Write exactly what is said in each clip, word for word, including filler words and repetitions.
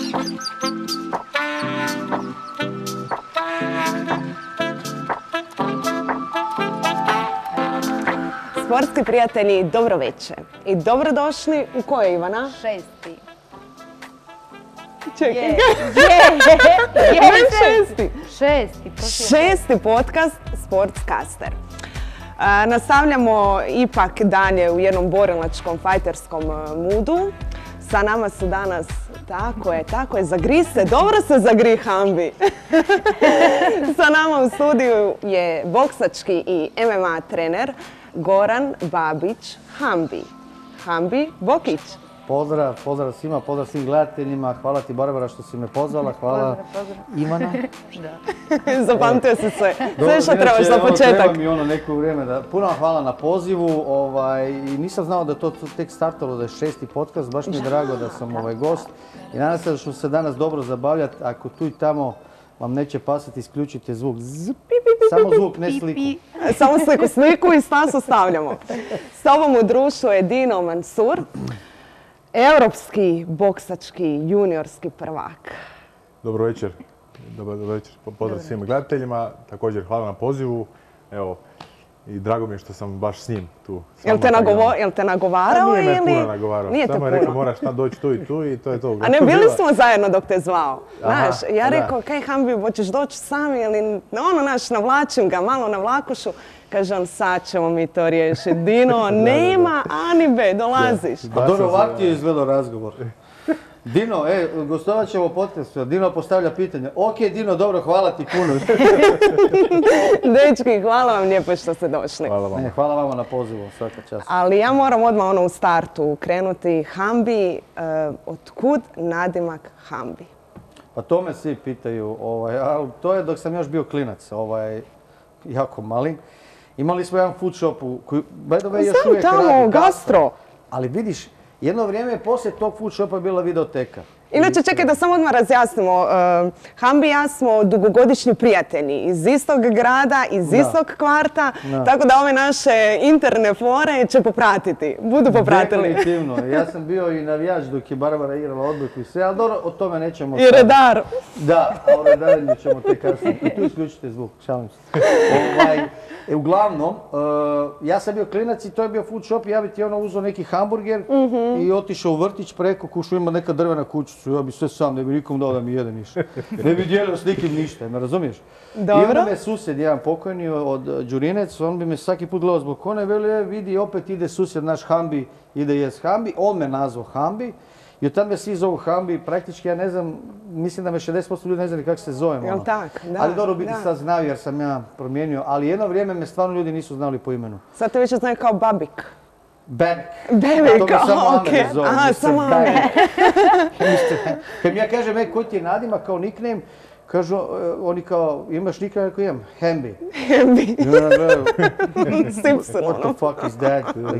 Sportski prijatelji, dobro večer i dobrodošli u koje, Ivana? Šesti. Čekaj. Je, je, je, šesti. Šesti. Šesti podcast Sportscaster. A, nastavljamo ipak dalje u jednom borilačkom, fajterskom moodu. Sa nama su danas, tako je, tako je, zagri se, dobro se zagri Hambi. Sa nama u studiju je boksački i em em a trener Goran Babić Hambi. Hambi Bokić. Pozdrav, pozdrav svima, pozdrav svim gledateljima. Hvala ti, Barbara, što si me pozvala. Hvala Ivana. Zapamtio si sve. Sve što trebaš za početak. Treba mi ono neko vrijeme da... Puno vam hvala na pozivu. Ovaj, i nisam znao da to tek startalo, da je šesti podcast. Baš mi je drago da sam ovaj gost. I nadam se da ću se danas dobro zabavljati. Ako tu i tamo vam neće pasati, isključite zvuk. Samo zvuk, ne sliku. Samo sliku, sliku i stas ostavljamo. S tobom u društvu je Dino Mansur. Europski boksački juniorski prvak. Dobro večer. Dobar večer. Pozdrav svim gledateljima. Također hvala na pozivu. Evo, i drago mi je što sam baš s njim tu. Jel te, nagovo, jel te nagovarao ili? Nije me puno nagovarao. Nije Samo je rekao moraš doći tu i tu i to je to. A ne, bili smo zajedno dok te zvao. Znaš, Aha, ja da. rekao, kaj Hambi, hoćeš doći sami ili ono, naš, navlačim ga malo na vlakušu. Kaže on, sad ćemo mi to riješiti. Dino, nema ani be, dolaziš. A dobro, ovak ti je izgledao razgovor. Dino, e, gostovat ćemo podcastu. Dino postavlja pitanje. Ok, Dino, dobro, hvala ti puno. Dečki, hvala vam lijepo što ste došli. Hvala vam. Ne, hvala vama na pozivu, svaka čast. Ali ja moram odmah ono u startu krenuti. Hambi, uh, otkud nadimak Hambi? Pa to me svi pitaju, ovaj, ali to je dok sam još bio klinac, ovaj, jako mali. Imali smo jedan food shop u koji, by the way, još Znam uvijek tamo, radi, gastro. Ali vidiš, jedno vrijeme poslije tog food shopa bila videoteka. Inače, čekaj da samo odmah razjasnimo. Uh, Hambi i ja smo dugogodišnji prijatelji iz istog grada, iz Da. istog kvarta, Da. tako da ove naše interne fore će popratiti. Budu popratili. Definitivno. Ja sam bio i navijač dok je Barbara igrala odbojku i sve, ali dobro, o tome nećemo... I sad. redar. Da, o redarenju ćemo te kasnije. I tu isključite zvuk, šalim se. Ovaj, e, uglavnom, uh, ja sam bio klinac i to je bio food shop i ja bi ti ono uzeo neki hamburger Mhm. i otišao u vrtić preko, kušu ima neka drvena kućicu, ja bi sve sam, ne bi nikom dao da mi jede ništa. Ne bi dijelio s nikim ništa, me razumiješ? Dobro. I onda me susjed, jedan pokojni od Đurinec, on bi me svaki put gledao zbog kone i veli, e, vidi, opet ide susjed naš Hambi, ide jest Hambi, on me nazvao Hambi. I od tad me svi zovu Hambi, praktički ja ne znam, mislim da me šezdeset posto ljudi ne zna ni kako se zovem. Jel ono. tak? Da, Ali dobro, biti da. sad znaju jer sam ja promijenio, ali jedno vrijeme me stvarno ljudi nisu znali po imenu. Sad te više znaju kao Babik. Babik. Babik, To me samo aha, Amer okej. zove, Aha, mister samo Amer. Babik. Kad mi ja kažem, e, koji ti je nadimak kao nickname, kažu, e, oni kao, imaš nickname, ako imam? Hambi. Hambi. I onda gledaju, Simpson, what the ono. fuck is that?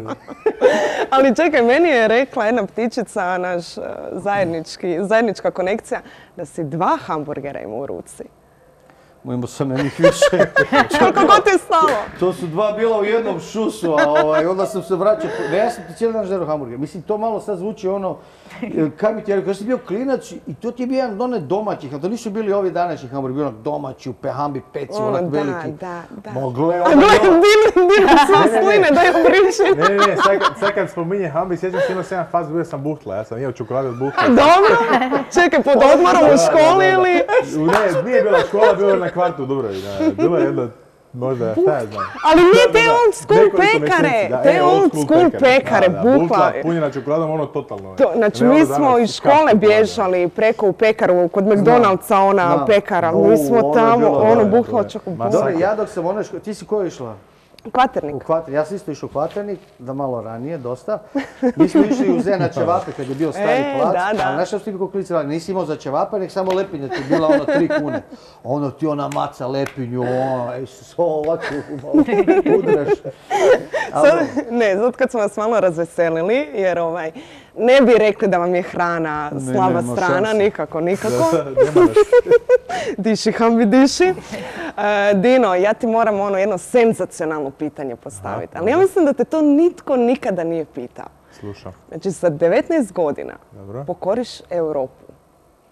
Ali čekaj, meni je rekla jedna ptičica, naš uh, zajednički, zajednička konekcija, da si dva hamburgera ima u ruci. Imao sam jednih više. Koliko god ti je stalo? To su dva bila u jednom šusu, a ovaj, onda sam se vraćao. Ne, ja sam ti cijeli dan želio hamburger. Mislim, to malo sad zvuči ono, kaj bi ti rekao, kad si bio klinac i to ti je bio jedan one domaćih, ali to nisu bili ovi današnji hamburger, bio onak domaći, u pehambi, peci, Ono, onak da, veliki. da, da. Mogle, A ono, gledaj, Dino, Dino, sve sline, daj obriši. Ne, ne, ne, sad, kad- sad kad spominje Hambi, sjećam se imao sam jedan faz, bio sam buhtla, ja sam jeo čokolade od buhtla. Dobro, čekaj, pod odmorom u školi ili? Ne, nije bila škola, bilo je na kvartu u Dubravi, da, bilo je jedno, možda, šta ja znam. Ali nije te Da, da, old school nekoliko pekare, mjeseci, da, te e, old school pekare, da, da, bukla. punjena čokoladom, ono totalno. je. To, znači, Ne, mi ono smo danas iz i škole kapsu, da, da. bježali preko u pekaru, kod McDonald'sa ona Znam. pekara. U, Mi smo ono je tamo, bilo, ono, da, buhla da. čokolade. Ma, Dobro, ja dok sam ono, ško- ti si ko išla? U Kvaternik. Kvater, ja sam isto išao u Kvaternik, da malo ranije, dosta. Mi smo išli u Zen na ćevape kad je bio stari E, plac, da, da. a znaš što si ti kako klinici radili? Nisi imao za ćevape, nek samo lepinja ti je bila ono tri kune. Ono ti ona maca lepinju, ono, ej, so ovako, udraš. Ali Sad, ne, zato kad smo vas malo razveselili, jer ovaj, ne bi rekli da vam je hrana Ne, slaba nema strana, šanse. nikako, nikako. Nema nas. Diši, Hambi, diši. E, Dino, ja ti moram ono jedno senzacionalno pitanje postaviti, ali ja mislim da te to nitko nikada nije pitao. Slušam. Znači, sa devetnaest godina Dobro. pokoriš Europu.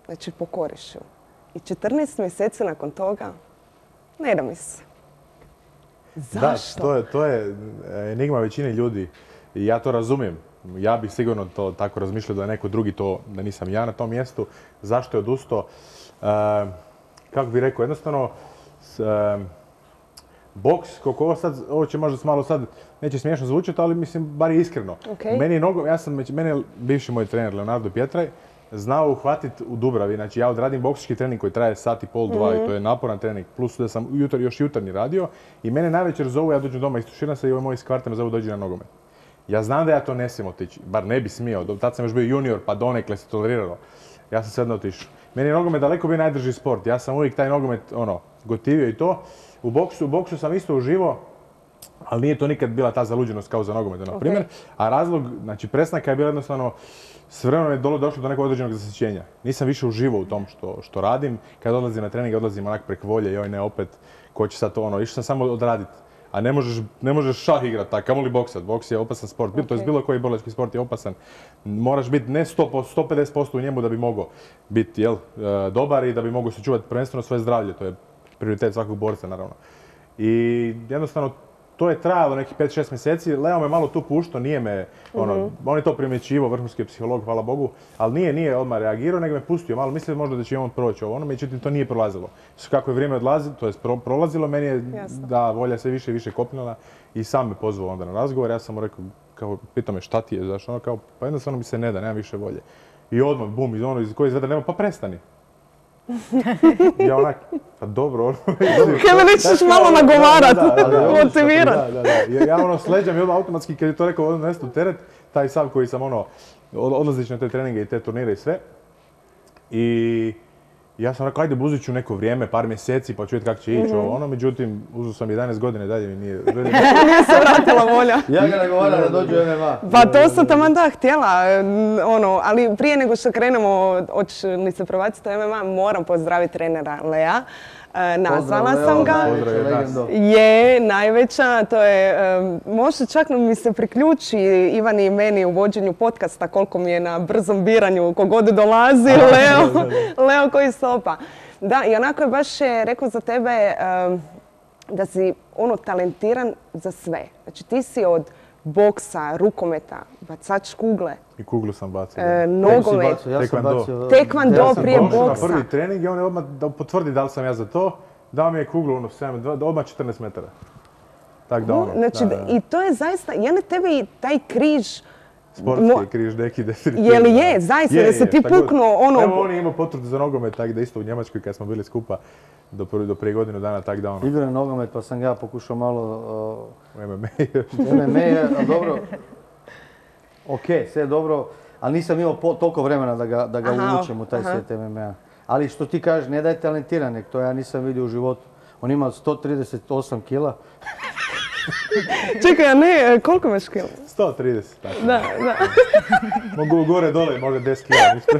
znači pokoriš ju. I četrnaest mjeseci nakon toga, ne da mi se. Zašto? Da, to je, to je enigma većine ljudi i ja to razumijem. Ja bih sigurno to tako razmišljao da je neko drugi to, da nisam ja na tom mjestu. Zašto je odustao? E, kako bih rekao, jednostavno, s, e, boks, koliko ovo sad, ovo će možda malo sad, neće smiješno zvučati, ali mislim, bar je iskreno. Okay. Meni je nogo, ja sam, meni je bivši moj trener Leonardo Pietraj, znao uhvatiti u Dubravi. Znači ja odradim boksički trening koji traje sat i pol, dva mm-hmm. i to je naporan trening. Plus da sam jutar, još jutarnji radio i mene največer zovu, ja dođem doma, istuširam se i ovaj moj iz kvarta me zovu dođi na nogomet. Ja znam da ja to ne smijem otići, bar ne bi smio. Tad sam još bio junior pa donekle se toleriralo. Ja sam sve jedno otišao. Meni je nogomet daleko bio najdrži sport. Ja sam uvijek taj nogomet ono, gotivio i to. U boksu, u boksu sam isto uživao, ali nije to nikad bila ta zaluđenost kao za nogomet, na primjer. Okay. A razlog, znači prestanka je bilo jednostavno, s vremenom je dolo došlo do nekog određenog zasićenja. Nisam više uživao u tom što, što radim. Kad odlazim na trening, odlazim onak prek volje, joj ne opet, ko će sad to ono, išao sam samo odraditi. A ne možeš, ne možeš šah igrat, tako, kamoli boksat. Boks je opasan sport, okay. To je bilo koji borilački sport je opasan. Moraš biti ne sto posto, sto pedeset posto u njemu da bi mogao biti jel, dobar i da bi mogao sačuvati prvenstveno svoje zdravlje. To je prioritet svakog borca, naravno. I jednostavno, to je trajalo nekih pet šest mjeseci, Leo me malo tu puštao, nije me, ono, mm-hmm. on je to primjećivao, vrhunski psiholog, hvala Bogu, ali nije, nije odmah reagirao, nego me pustio malo, mislio možda da će on proći ovo, ono, međutim to nije prolazilo. Kako je vrijeme odlazilo, to je pro, prolazilo, meni je Jasno. Da volja sve više i više kopnila i sam me pozvao onda na razgovor, ja sam mu rekao, kao, pitao me šta ti je, zašto, ono, kao, pa jednostavno mi se ne da, nema više volje. I odmah, bum, iz ono, iz koje izveda nema, pa prestani. Ja onak, pa dobro, ono... Kaj me nećeš malo nagovarat, motivirat. Da, da, da. Ja ono sleđam i odmah automatski, kad je to rekao, odmah nestu teret, taj sav koji sam ono, odlazić na te treninge i te turnire i sve. I ja sam rekao, ajde buzit ću neko vrijeme, par mjeseci, pa ću vidjeti kako će ići ovo ono, međutim, uzeo sam jedanaest godine, dalje mi nije... Nije se vratila volja. Ja ga nagovaram da dođu u M M A. Pa to sam taman da htjela, ono, ali prije nego što krenemo, hoćeš li se prebaciti u M M A, moram pozdraviti trenera Lea. Nazvala sam ga. Je, najveća, to je, možda čak mi se priključi Ivani i meni u vođenju podcasta, koliko mi je na brzom biranju, kogod dolazi, Leo, Leo koji sopa. Da, i onako je baš rekao za tebe da si ono talentiran za sve. Znači ti si od boksa, rukometa, bacač kugle. I kuglu sam bacio. E, nogomet. Tekvando prije boksa. Ja sam na prvi trening i on je odmah da potvrdi da li sam ja za to. Dao mi je kuglu, ono, odmah četrnaest metara. Tak da ono. Znači, da, da. i to je zaista, je li tebi taj križ... Sportski mo... križ neki definitivno. Je li je, zaista, je, da se ti puknuo ono... Evo on je imao potvrdu za nogomet, tak da isto u Njemačkoj kad smo bili skupa do, do prije godinu dana, tak da ono... Igram nogomet pa sam ga pokušao malo... Uh... U M M A. M M A je, dobro... Ok, sve je dobro, ali nisam imao po, toliko vremena da ga, da ga uvučem u taj aha. svijet M M A. Ali što ti kažeš, ne da je talentiran, nek to ja nisam vidio u životu. On ima sto trideset osam kila. Čekaj, a ne, koliko imaš kila? sto trideset, tako. Da, da. Mogu gore, dole, možda deset kila, ništa.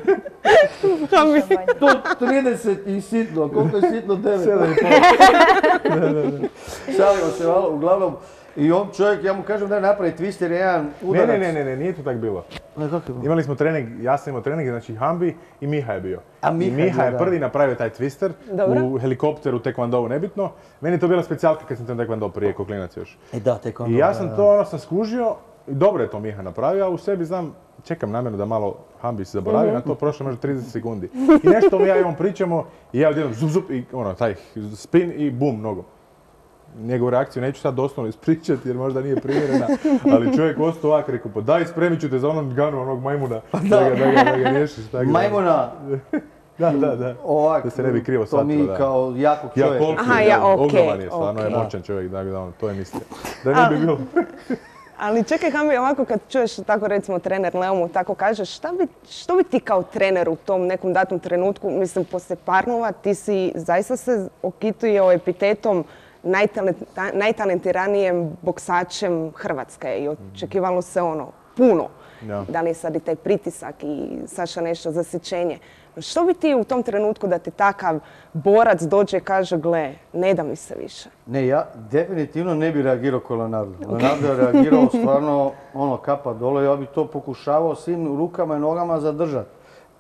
sto trideset i sitno, koliko je sitno? devet. sedam i pol. Da, da, da. Šalimo se malo, uglavnom. I on čovjek, ja mu kažem da je napravi twister jedan udarac. Ne, ne, ne, ne, nije to tako bilo. Ne, kako je bilo? Imali smo trening, ja sam imao trening, znači Hambi i Miha je bio. A Miha, I Miha je da. prvi napravio taj twister Dobro. U helikopteru, tekvandovu, nebitno. Meni je to bila specijalka kad sam ten tekvando prije, ko klinac još. E da, tekvando. I ja sam to ono sam skužio, i dobro je to Miha napravio, a u sebi znam, čekam namjerno da malo Hambi se zaboravi, mm-hmm. na to prošlo možda trideset sekundi. I nešto mi ja i on pričamo, i ja odjednom zup, zup, i ono, taj spin i bum, nogom. Njegovu reakciju neću sad doslovno ispričati jer možda nije primjerena, ali čovjek ostao ovak, rekao, pa daj spremit ću te za onom ganu onog majmuna, pa da, da, ga, da, ga, da ga riješiš. Da, majmuna! Da, da, da. Ovak, da se ne bi krivo shvatilo. To mi da. Kao jakog čovjeka. Ja, koliki, aha, ja, ja, okej. ogroman je, stvarno okay. je moćan čovjek, da, da, ono, to je mislio. Da ne bi bilo. Ali čekaj, Hambi, ovako kad čuješ tako recimo trener Leo mu tako kažeš, šta bi, što bi ti kao trener u tom nekom datom trenutku, mislim, poslije Parnova, ti si zaista se okituje epitetom najtalentiranijim boksačem Hrvatske i očekivalo se ono puno. Ja. Da li je sad i taj pritisak i Saša nešto zasićenje. Što bi ti u tom trenutku da ti takav borac dođe i kaže gle, ne da mi se više? Ne, ja definitivno ne bi reagirao ko Leonardo. Okay. Leonardo je reagirao stvarno ono kapa dole, ja bi to pokušavao svim rukama i nogama zadržati. Pa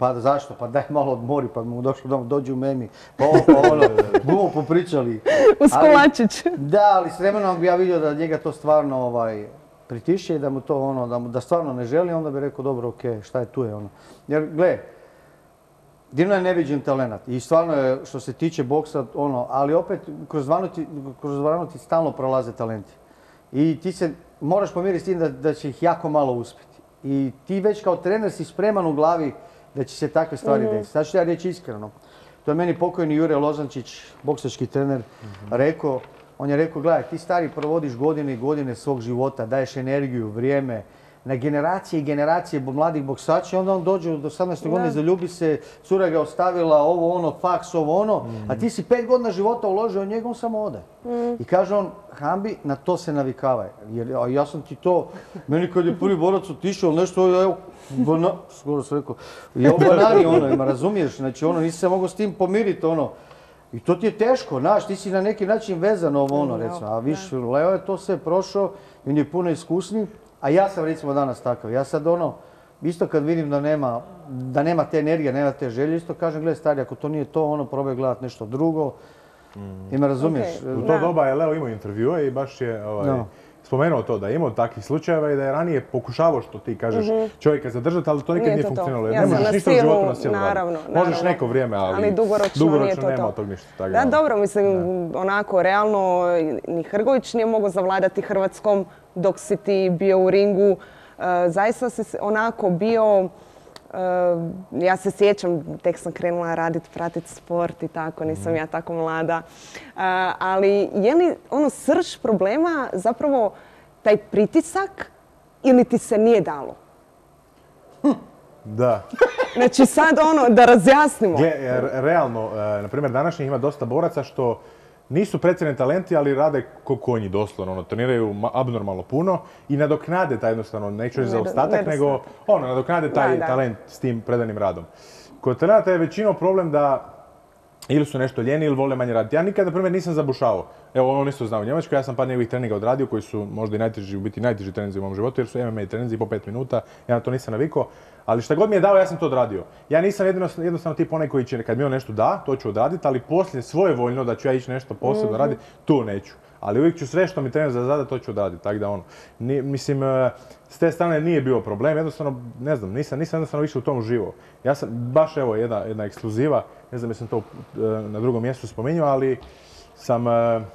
Pa zašto? Pa daj malo odmori, pa mu došlo dom, dođi u memi. Pa ovo, pa ono, bumo popričali. Uz kolačić. Da, ali s vremenom bi ja vidio da njega to stvarno ovaj, pritišće i da mu to ono, da, mu, da stvarno ne želi, onda bi rekao dobro, ok, šta je tu je ono. Jer, gle, Dino je neviđen talenat i stvarno je, što se tiče boksa, ono, ali opet kroz dvoranu ti, kroz dvoranu ti stalno prolaze talenti. I ti se moraš pomiriti s tim da, da će ih jako malo uspjeti. I ti već kao trener si spreman u glavi da će se takve stvari mm-hmm. desiti. Sad ću ja reći iskreno. To je meni pokojni Jure Lozančić, boksački trener, mm-hmm. rekao. On je rekao, gledaj, ti stari provodiš godine i godine svog života, daješ energiju, vrijeme, na generacije i generacije mladih boksača, onda on dođe do osamnaeste godine, zaljubi se, cura ga ostavila, ovo ono, faks, ovo ono, mm. a ti si pet godina života uložio u njega, on samo ode. Mm. I kaže on, Hambi, na to se navikavaj. Jer a ja sam ti to, meni kad je prvi borac otišao, nešto, evo, bana, skoro sam rekao, evo banani ono, ima, razumiješ, znači ono, nisi se mogao s tim pomiriti, ono. I to ti je teško, znaš, ti si na neki način vezan ovo ono, recimo, a viš, Leo je to sve prošao, on je puno iskusniji. A ja sam recimo danas takav. Ja sad ono, isto kad vidim da nema, da nema te energije, nema te želje, isto kažem, gledaj stari, ako to nije to, ono, probaj gledat nešto drugo. Mm. I me razumiješ? Okay. U to doba je Leo imao intervjue i baš je ovaj, no. spomenuo to da je imao takvih slučajeva i da je ranije pokušavao, što ti kažeš, mm-hmm. čovjeka zadržati, ali to nikad nije, nije funkcionalo. Ja ne možeš ništa u životu na silu naravno, raditi. naravno. Možeš neko vrijeme, ali, ali dugoročno, dugoročno nije to nema to. od tog ništa. Tak, da, da, dobro, mislim, da. onako, realno, ni Hrgović nije mogao zavladati Hrvatskom dok si ti bio u ringu. Uh, zaista si onako bio, uh, ja se sjećam, tek sam krenula raditi, pratiti sport i tako, nisam mm. ja tako mlada. Uh, ali je li ono srž problema zapravo taj pritisak ili ti se nije dalo? Hm. Da. Znači sad ono, da razjasnimo. Gle, realno, uh, na primjer, današnjih ima dosta boraca što nisu pretjerani talenti, ali rade ko konji doslovno, ono, treniraju abnormalno puno i nadoknade taj jednostavno, neću reći zaostatak, nego ono, nadoknade taj da, da. talent s tim predanim radom. Kod talenata je većinom problem da ili su nešto ljeni ili vole manje raditi. Ja nikad, na primjer, nisam zabušavao. Evo, ono isto znao u Njemačkoj, ja sam par njegovih treninga odradio koji su možda i najteži, u biti najteži treninzi u mom životu, jer su M M A treninzi po pet minuta, ja na to nisam navikao. Ali šta god mi je dao, ja sam to odradio. Ja nisam jednostavno, jednostavno tip onaj koji će, kad mi on nešto da, to ću odraditi, ali poslije svojevoljno da ću ja ići nešto posebno mm-hmm. raditi, to neću. Ali uvijek ću sve što mi trener zada, to ću odraditi. Tako da ono, ni, mislim, s te strane nije bio problem, jednostavno, ne znam, nisam, nisam jednostavno više u tom uživo. Ja sam, baš evo, jedna, jedna ekskluziva, ne znam jesam to na drugom mjestu spominjao, ali sam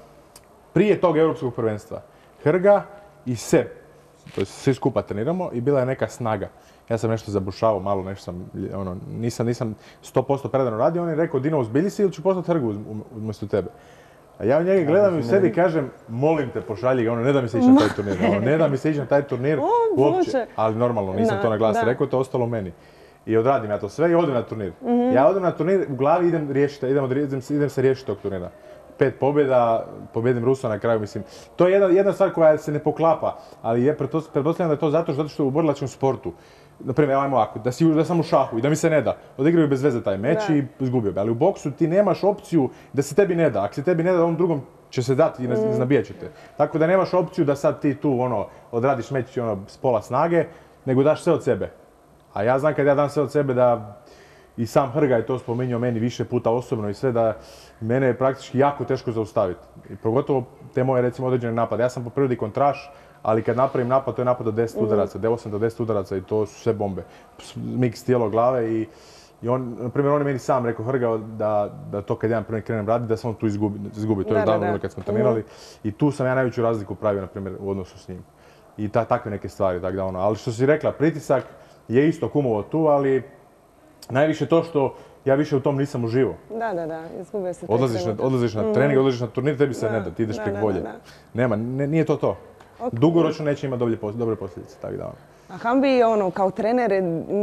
prije tog europskog prvenstva Hrga i Seb, to svi skupa treniramo i bila je neka snaga. Ja sam nešto zabušavao, malo nešto sam, ono, nisam, nisam sto posto predano radio, on je rekao, Dino, uzbilji si ili ću postati Hrgu umjesto tebe? A ja u njega gledam i u sebi kažem, molim te, pošalji ga, ono, ne da mi se ići na taj turnir, ono, ne da mi se ići na taj turnir uopće, ali normalno, nisam to na glas rekao, to je ostalo meni. I odradim ja to sve i odem na turnir. Mm-hmm. Ja odem na turnir, u glavi idem, riješiti, idem, idem, idem se riješiti tog turnira. Pet pobjeda, pobjedim Rusa na kraju, mislim. To je jedna, jedna stvar koja se ne poklapa, ali je pretpostavljam da je to zato što, zato što u borilačkom sportu, na primjer, ajmo ovako, da, si, da sam u šahu i da mi se ne da, odigraju bez veze taj meč da. I izgubio bi. Ali u boksu ti nemaš opciju da se tebi ne da. Ako se tebi ne da, ovom drugom će se dati i ne, mm. nabijat će te. Tako da nemaš opciju da sad ti tu ono, odradiš meč ono, s pola snage, nego daš sve od sebe. A ja znam kad ja dam sve od sebe da i sam Hrga je to spominjao meni više puta osobno i sve da mene je praktički jako teško zaustaviti. I pogotovo te moje recimo određene napade. Ja sam po prirodi kontraš, ali kad napravim napad, to je napad do deset udaraca, mm. osam do deset udaraca i to su sve bombe. Miks tijelo, glave i, i on, na primjer, on je meni sam rekao Hrga da, da to kad ja prvi krenem raditi, da sam on tu izgubi. izgubi. To je davno bilo kad smo trenirali. Mm. I tu sam ja najveću razliku pravio, na primjer, u odnosu s njim. I ta, takve neke stvari, tak da ono. Ali što si rekla, pritisak je isto kumovo tu, ali najviše to što ja više u tom nisam uživao. Da, da, da, izgubio se. Odlaziš na, odlaziš na trening, odlaziš na turnir, tebi se da, ne da, ti ideš tek bolje. Nema, ne, nije to to. Okay. Dugoročno neće imati dobre, dobre posljedice, tako da. A Hambi, ono, kao trener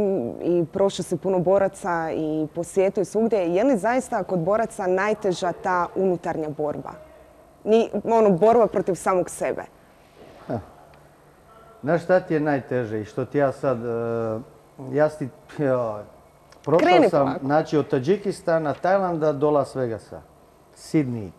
i prošao si puno boraca i po svijetu i svugdje, je li zaista kod boraca najteža ta unutarnja borba? Ni, ono, borba protiv samog sebe? Ha. Znaš šta ti je najteže i što ti ja sad, uh, ja ti, joj, prošao Kreni sam, polako. Znači od Tadžikistana, Tajlanda do Las Vegasa, Sidney.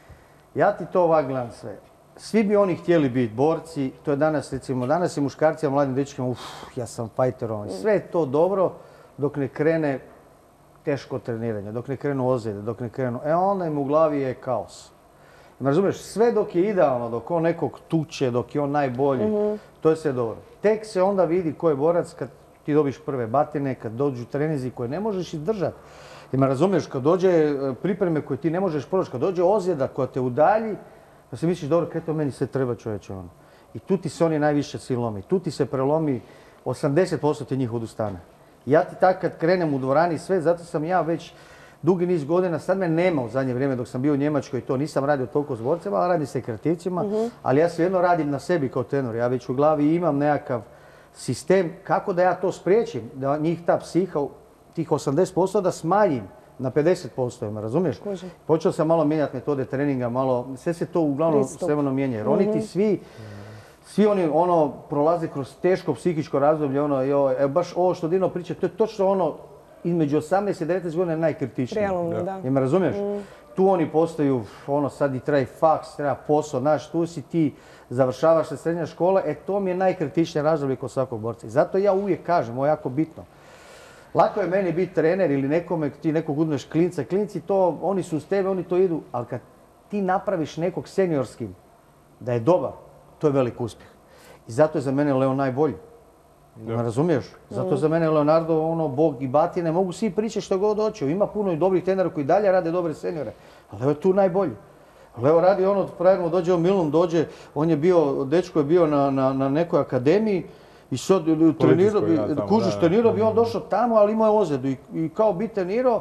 Ja ti to ovak gledam sve. Svi bi oni htjeli biti borci, to je danas recimo, danas i muškarci, a mladim dečkima, uff, ja sam fajter, sve je to dobro, dok ne krene teško treniranje, dok ne krenu ozljede, dok ne krenu, e onda im u glavi je kaos. Razumiješ, sve dok je idealno, dok on nekog tuče, dok je on najbolji, mm-hmm. to je sve dobro. Tek se onda vidi ko je borac kad ti dobiš prve batine, kad dođu trenizi koje ne možeš izdržati. Ima razumiješ, kad dođe pripreme koje ti ne možeš proći, kad dođe ozljeda koja te udalji, da se misliš, dobro, kaj to meni sve treba, čovječe, ono. I tu ti se oni najviše silomi, tu ti se prelomi, osamdeset posto ti njih odustane. Ja ti tak kad krenem u dvorani sve, zato sam ja već dugi niz godina, sad me nema u zadnje vrijeme dok sam bio u Njemačkoj i to nisam radio toliko s borcima, ali radim se kreativcima, uh-huh. ali ja svejedno radim na sebi kao tenor. Ja već u glavi imam nekakav sistem kako da ja to spriječim, da njih ta psiha, tih osamdeset posto da smanjim na pedeset posto, me razumiješ? Kuži. Počeo sam malo mijenjati metode treninga, malo, sve se to uglavnom sve mijenja. Jer oni ti svi, svi oni ono prolaze kroz teško psihičko razdoblje, ono, joj, e, baš ovo što Dino priča, to je točno ono između osamnaest i devetnaest godina je najkritičnije. Realno, da. Jel me razumiješ? Mm. Tu oni postaju, ono, sad i treba faks, treba posao, znaš, tu si ti, završavaš se srednja škola, e to mi je najkritičnije razdoblje kod svakog borca. I zato ja uvijek kažem, ovo je jako bitno. Lako je meni biti trener ili nekome, ti nekog uzmeš klinca, klinci to, oni su uz tebe, oni to idu, ali kad ti napraviš nekog seniorskim, da je dobar, to je velik uspjeh. I zato je za mene Leo najbolji. Ne razumiješ? Zato za mene Leonardo, ono, bog i batine, mogu svi pričati što god hoće. Ima puno i dobrih trenera koji dalje rade dobre seniore, ali Leo je tu najbolji. Leo radi ono, pravilno dođe u Milun, dođe, on je bio, dečko je bio na, na, na nekoj akademiji i sad trenirao bi, kužiš, trenirao bi on došao tamo, ali imao je ozljedu i, i kao bi trenirao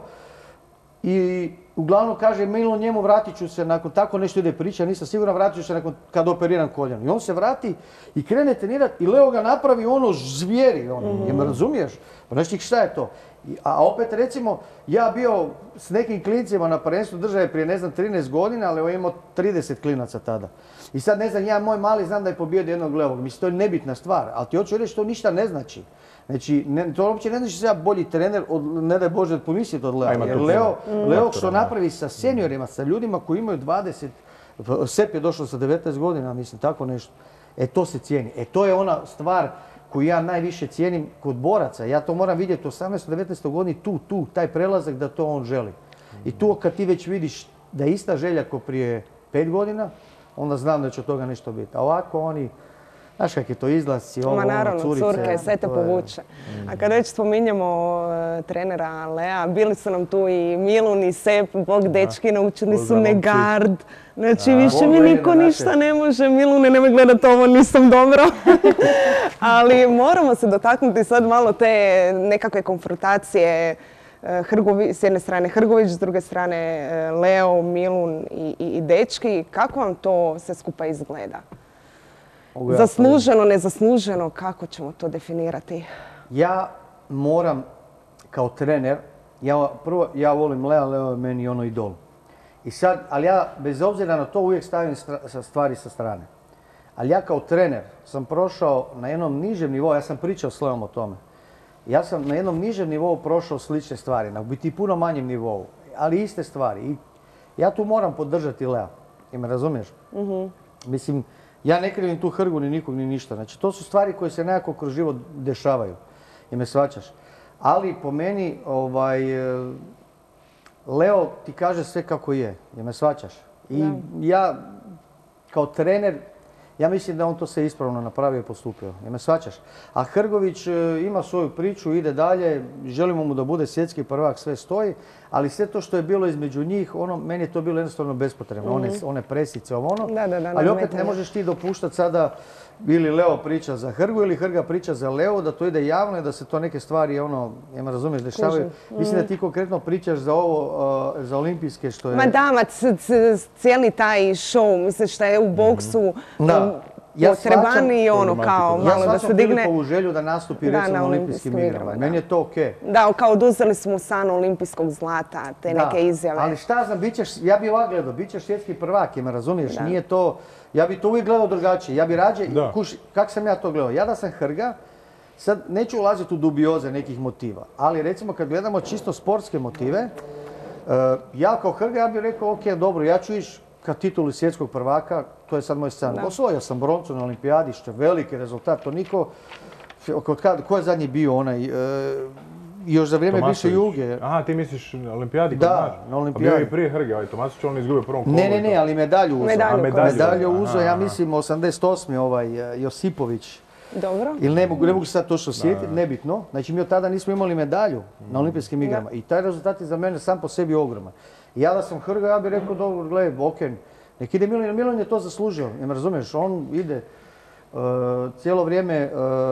i uglavnom kaže Milun njemu vratit ću se nakon tako nešto ide priča, nisam siguran, vratit ću se nakon kad operiram koljeno. I on se vrati i krene trenirati i Leo ga napravi ono zvijeri, ono, mm-hmm. Jel me razumiješ? Pa znaš ti šta je to? I, a opet recimo, ja bio s nekim klincima na prvenstvu države prije ne znam trinaest godina, ali imao trideset klinaca tada. I sad ne znam, ja moj mali znam da je pobijedio jednog Leovog, mislim to je nebitna stvar, ali ti hoću reći to ništa ne znači. Znači, ne, to uopće ne znači da sam ja bolji trener, od, ne daj Bože, pomisliti od Lea. Jer Leo, mm. Leo što napravi sa seniorima, sa ljudima koji imaju dvadeset, Sep je došao sa devetnaest godina, mislim, tako nešto. E, to se cijeni. E, to je ona stvar koju ja najviše cijenim kod boraca. Ja to moram vidjeti u osamnaestoj devetnaestoj godini, tu, tu, taj prelazak da to on želi. I tu kad ti već vidiš da je ista želja kao prije pet godina, onda znam da će od toga nešto biti. A ovako oni, znaš kak je to izlasci, ovo, Ma naravno, curice, curke, sve te povuče. A kada već spominjemo uh, trenera Lea, bili su nam tu i Milun i Sep, bog dečki, naučili su me gard. Znači, više mi niko ništa ne može. Milune, nemoj gledati ovo, nisam dobro. Ali moramo se dotaknuti sad malo te nekakve konfrontacije. Hrgovi, s jedne strane Hrgović, s druge strane Leo, Milun i, i, i dečki. Kako vam to sve skupa izgleda? Zasluženo, nezasluženo, kako ćemo to definirati? Ja moram kao trener, ja, prvo ja volim Lea, Leo je meni ono idol. I sad, ali ja bez obzira na to uvijek stavim stvari sa strane. Ali ja kao trener sam prošao na jednom nižem nivou, ja sam pričao s Leom o tome. Ja sam na jednom nižem nivou prošao slične stvari, na biti puno manjem nivou, ali iste stvari. I ja tu moram podržati Lea, i me razumiješ? Mm-hmm. Mislim, ja ne krivim tu Hrgu ni nikog ni ništa. Znači, to su stvari koje se nekako kroz život dešavaju. I me shvaćaš. Ali po meni, ovaj, Leo ti kaže sve kako je. I me shvaćaš. I da. Ja, kao trener, ja mislim da on to sve ispravno napravio i postupio. I me shvaćaš. A Hrgović ima svoju priču, ide dalje, želimo mu da bude svjetski prvak, sve stoji. Ali sve to što je bilo između njih, ono, meni je to bilo jednostavno bespotrebno. Mm-hmm. One, one presice, ovo ono. Da, da, da, ali opet ne možeš ti dopuštati sada ili Leo priča za Hrgu ili Hrga priča za Leo, da to ide javno i da se to neke stvari, ono, ja me razumiješ, dešavaju. Mm-hmm. Mislim da ti konkretno pričaš za ovo, uh, za olimpijske što je... Ma da, ma cijeli taj show, misliš šta je u boksu... Mm-hmm. Da. Ja potreban i ono kao malo da se digne... Ja shvaćam Filipovu želju da nastupi da, recimo na olimpijskim igrama. Meni je to okej. Okay. Da, kao oduzeli smo san olimpijskog zlata, te da, neke izjave. Ali šta znam, bit ćeš, ja bi ovak gledao, bit ćeš svjetski prvak, me razumiješ? Da. Nije to, ja bi to uvijek gledao drugačije. Ja bi rađe, kuš, kako sam ja to gledao? Ja da sam Hrga, sad neću ulaziti u dubioze nekih motiva, ali recimo kad gledamo čisto sportske motive, uh, ja kao Hrga ja bih rekao, ok, dobro, ja ću ići ka tituli svjetskog prvaka, to je sad moj san. Osvojio sam broncu na olimpijadi, što je veliki rezultat. To niko, kad, ko je zadnji bio onaj, e, još za vrijeme bivše Tomasović. Juge. Aha, ti misliš na olimpijadi? Da, kod nas? na olimpijadi. Pa bio i prije Hrge, ovaj Tomasić, on je izgubio u prvom kolu. Ne, ne, i ne, to. ali medalju uzeo. Medalju. A, medalju. Medalju Aha, uzeo, ja aha. mislim, osamdeset osmi ovaj eh, Josipović. Dobro. Ili ne mogu, ne mogu se sad točno sjetiti, nebitno. Znači mi od tada nismo imali medalju na olimpijskim igrama. I taj rezultat je za mene sam po sebi ogroman. I ja da sam Hrga, ja bih rekao, dobro, gledaj, ok, nek ide Milan, jer Milan je to zaslužio. Jer me razumiješ, on ide eh, cijelo vrijeme eh,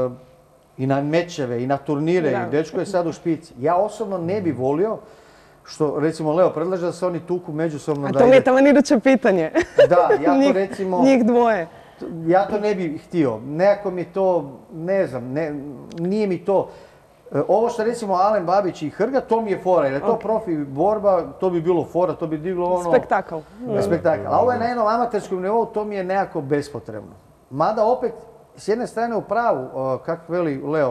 i na mečeve, i na turnire, Da. i dečko je sad u špici. Ja osobno ne bi volio, što recimo Leo predlaže da se oni tuku međusobno. A da to mi je ide- tamo iduće pitanje. Da, ja to Njih- recimo... Njih dvoje. Ja to ne bih htio. Nekako mi to, ne znam, ne, nije mi to. E, Ovo što recimo Alen Babić i Hrga, to mi je fora. Jer je to profi borba, to bi bilo fora, to bi diglo ono... Spektakl. Spektakl. A ovo je na jednom amaterskom nivou, to mi je nekako bespotrebno. Mada opet, s jedne strane u pravu, kako veli Leo,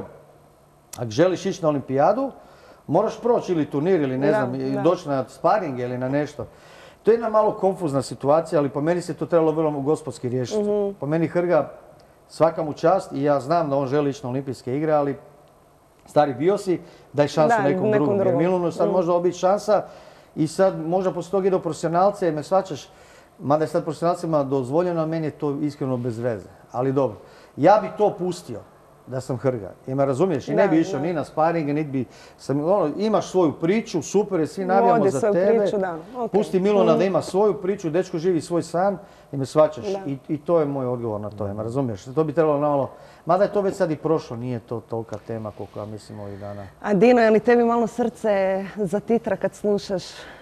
ako želiš ići na olimpijadu, moraš proći ili turnir ili ne Da, znam, i da. doći na sparing ili na nešto. To je jedna malo konfuzna situacija, ali po meni se to trebalo vrlo gospodski riješiti. Mhm. Po meni Hrga, svaka mu čast i ja znam da on želi ići na olimpijske igre, ali stari bio si, daj šansu Da, nekom, nekom drugom. Jer drugom. Milanu sad Mm. može ovo biti šansa i sad možda poslije toga ide u profesionalce, me svačaš, mada je sad profesionalcima dozvoljeno, a meni je to iskreno bez veze. Ali dobro, ja bi to pustio da sam Hrga. I me razumiješ, i ne Da, bi išao da. ni na sparing, niti bi... Sam, ono, imaš svoju priču, super je, svi navijamo Vodi za svoju tebe. priču, da, ok. Pusti Milana Mm. da ima svoju priču, dečko živi svoj san i me svačaš. Da. I, I to je moj odgovor na to, me razumiješ? To bi trebalo malo... Mada je to već sad i prošlo, nije to tolika tema koliko ja mislim ovih dana. A Dino, je li tebi malo srce zatitra kad slušaš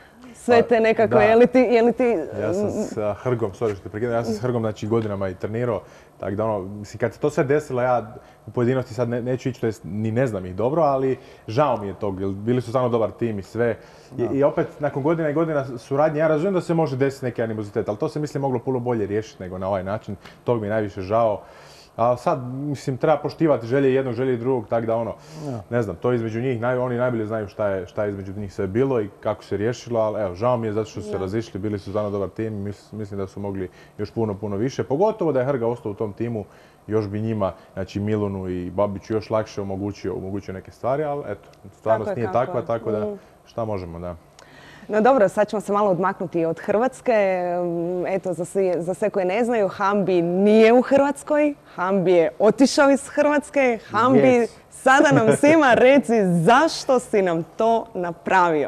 sve Pa, te nekakve, da. je li ti... Je li ti Ja sam s a, Hrgom, sorry što te prekidam, ja sam s Hrgom znači godinama i trenirao, tako da ono, mislim kad se to sve desilo, ja u pojedinosti sad ne, neću ići, to jest ni ne znam ih dobro, ali žao mi je tog, jer bili su stvarno dobar tim i sve. I, I opet, nakon godina i godina suradnje, ja razumijem da se može desiti neki animozitet, ali to se mislim moglo puno bolje riješiti nego na ovaj način, tog mi je najviše žao. A sad, mislim, treba poštivati želje jednog, želje drugog, tako da ono, ne znam, to između njih, naj, oni najbolje znaju šta je, šta je između njih sve bilo i kako se riješilo, ali evo, žao mi je zato što su se razišli, bili su stvarno dobar tim i mis- mislim da su mogli još puno, puno više. Pogotovo da je Hrga ostao u tom timu, još bi njima, znači Milunu i Babiću još lakše omogućio, omogućio neke stvari, ali eto, stvarnost Tako je, nije kako takva, je. tako da Mm. šta možemo, da. No dobro, sad ćemo se malo odmaknuti od Hrvatske. Um, Eto, za sve, za sve koji ne znaju, Hambi nije u Hrvatskoj. Hambi je otišao iz Hrvatske. Hambi, Yes. sada nam svima reci zašto si nam to napravio.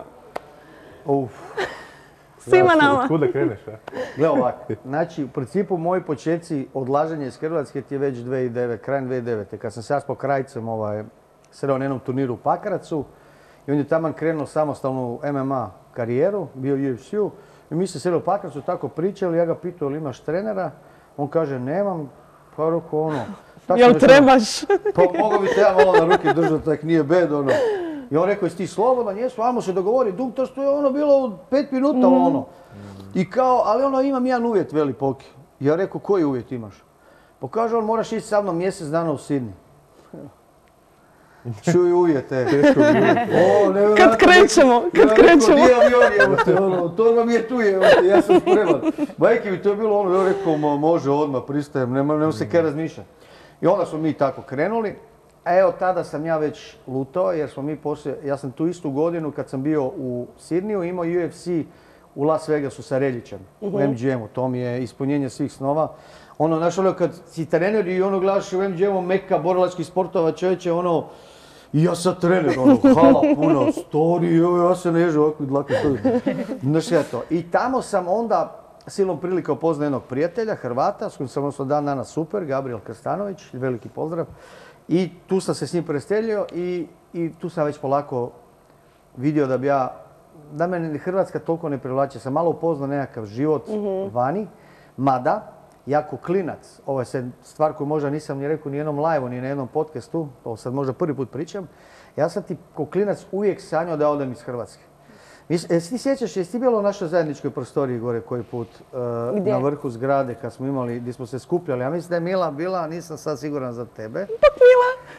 Uf. Svima Od nama. kuda kreneš, a? Gle ovako, znači u principu moji početci odlaženja iz Hrvatske ti je već dvije tisuće devete, krajem dvije tisuće devete. Kad sam se ja s pokrajcem ovaj, sreo na jednom turniru u Pakracu i on je taman krenuo samostalnu M M A karijeru, bio u U F C-u i mi se sreli u Pakracu, tako pričali, ja ga pitao ili imaš trenera, on kaže nemam, pa rekao ono... tako Jel već ono, trebaš? Pa mogu bi te ja malo na ruke držati, tak nije bed, ono. I on rekao, jesi ti slobodan, jesu, ajmo se dogovori, dum, to što je ono bilo u pet minuta, ono. I kao, ali ono, imam jedan uvjet, veli Poki. Ja rekao, koji uvjet imaš? Pa kaže on, moraš ići sa mnom mjesec dana u Sidney. Čuj uvjete. O, nevjerojatno. Kad krećemo, kad Ja krećemo. rekao, di avion je, evo te, ono, to vam je tu, evo te, ja sam spreman. Majke mi to je bilo ono, ja rekao, ma, može odmah, pristajem, nema, nema se kaj razmišljati. I onda smo mi tako krenuli. A evo, tada sam ja već lutao, jer smo mi poslije, ja sam tu istu godinu kad sam bio u Sidniju imao U F C u Las Vegasu sa Reljićem, u M G M-u, to mi je ispunjenje svih snova. Ono, znaš ono, kad si trener i ono gledaš u M G M-u meka borilačkih sportova, čovječe, ono, i ja sad trener, ono, hala puno, story, evo, ja se nežem ovakvi dlake story. Znaš ja to. I tamo sam onda silom prilika upoznao jednog prijatelja, Hrvata, s kojim sam odnosno dan danas super, Gabriel Krstanović, veliki pozdrav. I tu sam se s njim preselio i, i tu sam već polako vidio da bi ja, da me ni Hrvatska toliko ne privlači. Sam malo upoznao nekakav život vani, mada, jako klinac, ovo je sad stvar koju možda nisam ni rekao ni jednom live-u, ni na jednom podcastu, ovo sad možda prvi put pričam, ja sam ti ko klinac uvijek sanjao da odem iz Hrvatske. Mis- Jesi ti sjećaš, jesi ti bilo u našoj zajedničkoj prostoriji gore koji put uh, Gdje? na vrhu zgrade kad smo imali, gdje smo se skupljali? Ja mislim da je Mila bila, nisam sad siguran za tebe. Mila.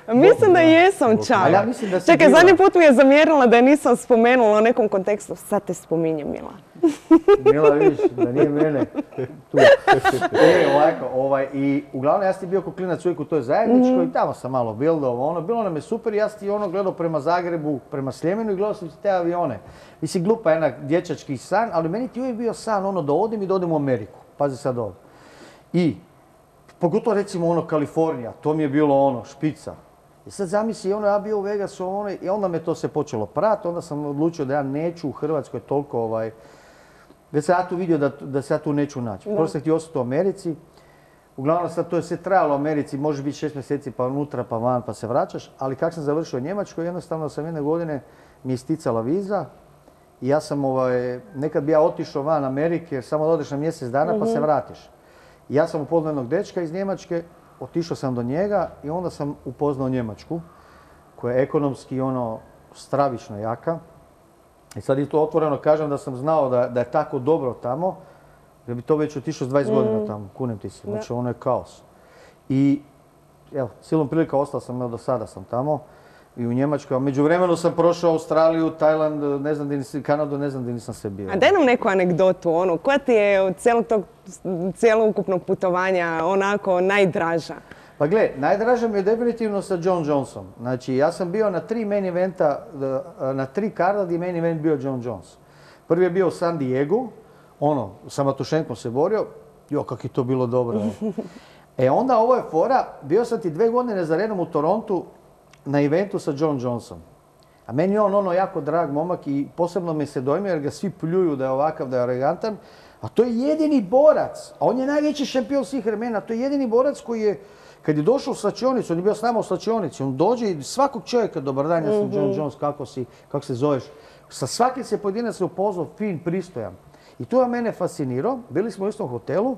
Mislim da jesam čak. Ali ja mislim da si Čekaj, bila. zadnji put mi je zamjerila da je nisam spomenula u nekom kontekstu. Sad te spominje, Mila. Mila, vidiš, da nije mene. Tu. E, ovako, ovaj, i uglavnom ja sam ti bio ko klinac uvijek u toj zajedničkoj i tamo sam malo bildao, ono, bilo nam je super, ja sam ti ono gledao prema Zagrebu, prema Sljemenu i gledao sam ti te avione. Mislim, glupa jedna dječački san, ali meni ti uvijek bio san ono da odem i da odem u Ameriku. Pazi sad ovo. I, pogotovo recimo ono Kalifornija, to mi je bilo ono, špica. I sad zamisli, ono, ja bio u Vegasu, ono, i onda me to se počelo prati, onda sam odlučio da ja neću u Hrvatskoj toliko, ovaj, već sam ja tu vidio da, da se ja tu neću naći. Prvo sam htio ostati u Americi, uglavnom sad to je sve trajalo u Americi, može biti šest mjeseci pa unutra pa van pa se vraćaš, ali kako sam završio u Njemačkoj, jednostavno sam jedne godine mi je isticala viza i ja sam, ovaj, nekad bi ja otišao van Amerike jer samo da odeš na mjesec dana pa se vratiš. I ja sam upoznao jednog dečka iz Njemačke, otišao sam do njega i onda sam upoznao Njemačku, koja je ekonomski ono stravično jaka. I sad i to otvoreno kažem da sam znao da, da je tako dobro tamo, da bi to već otišao s dvadeset godina tamo, kunem ti se, znači ono je kaos. I evo, silom prilika ostao sam, evo do sada sam tamo i u Njemačkoj, a međuvremenu sam prošao Australiju, Tajland, ne znam di nisam, Kanadu, ne znam di nisam se bio. A daj nam neku anegdotu, ono, koja ti je od cijelog tog cijelokupnog putovanja onako najdraža? Pa gle, najdraže mi je definitivno sa John Johnson. Znači, ja sam bio na tri main eventa, na tri karda gdje main event bio John Jones. Prvi je bio u San Diego, ono, sa Matušenkom se borio, jo, kak je to bilo dobro. E onda ovo je fora, bio sam ti dve godine za redom u Torontu na eventu sa John Johnson. A meni je on ono jako drag momak i posebno me se dojmio jer ga svi pljuju da je ovakav, da je arogantan. A to je jedini borac, a on je najveći šampion svih vremena, to je jedini borac koji je, kad je došao u slačionicu, on je bio s nama u slačionici, on dođe i svakog čovjeka, dobar dan, ja sam John Jones, kako si, kako se zoveš. Sa svakim se pojedinac upoznao, fin, pristojan. I to je mene fascinirao, bili smo u istom hotelu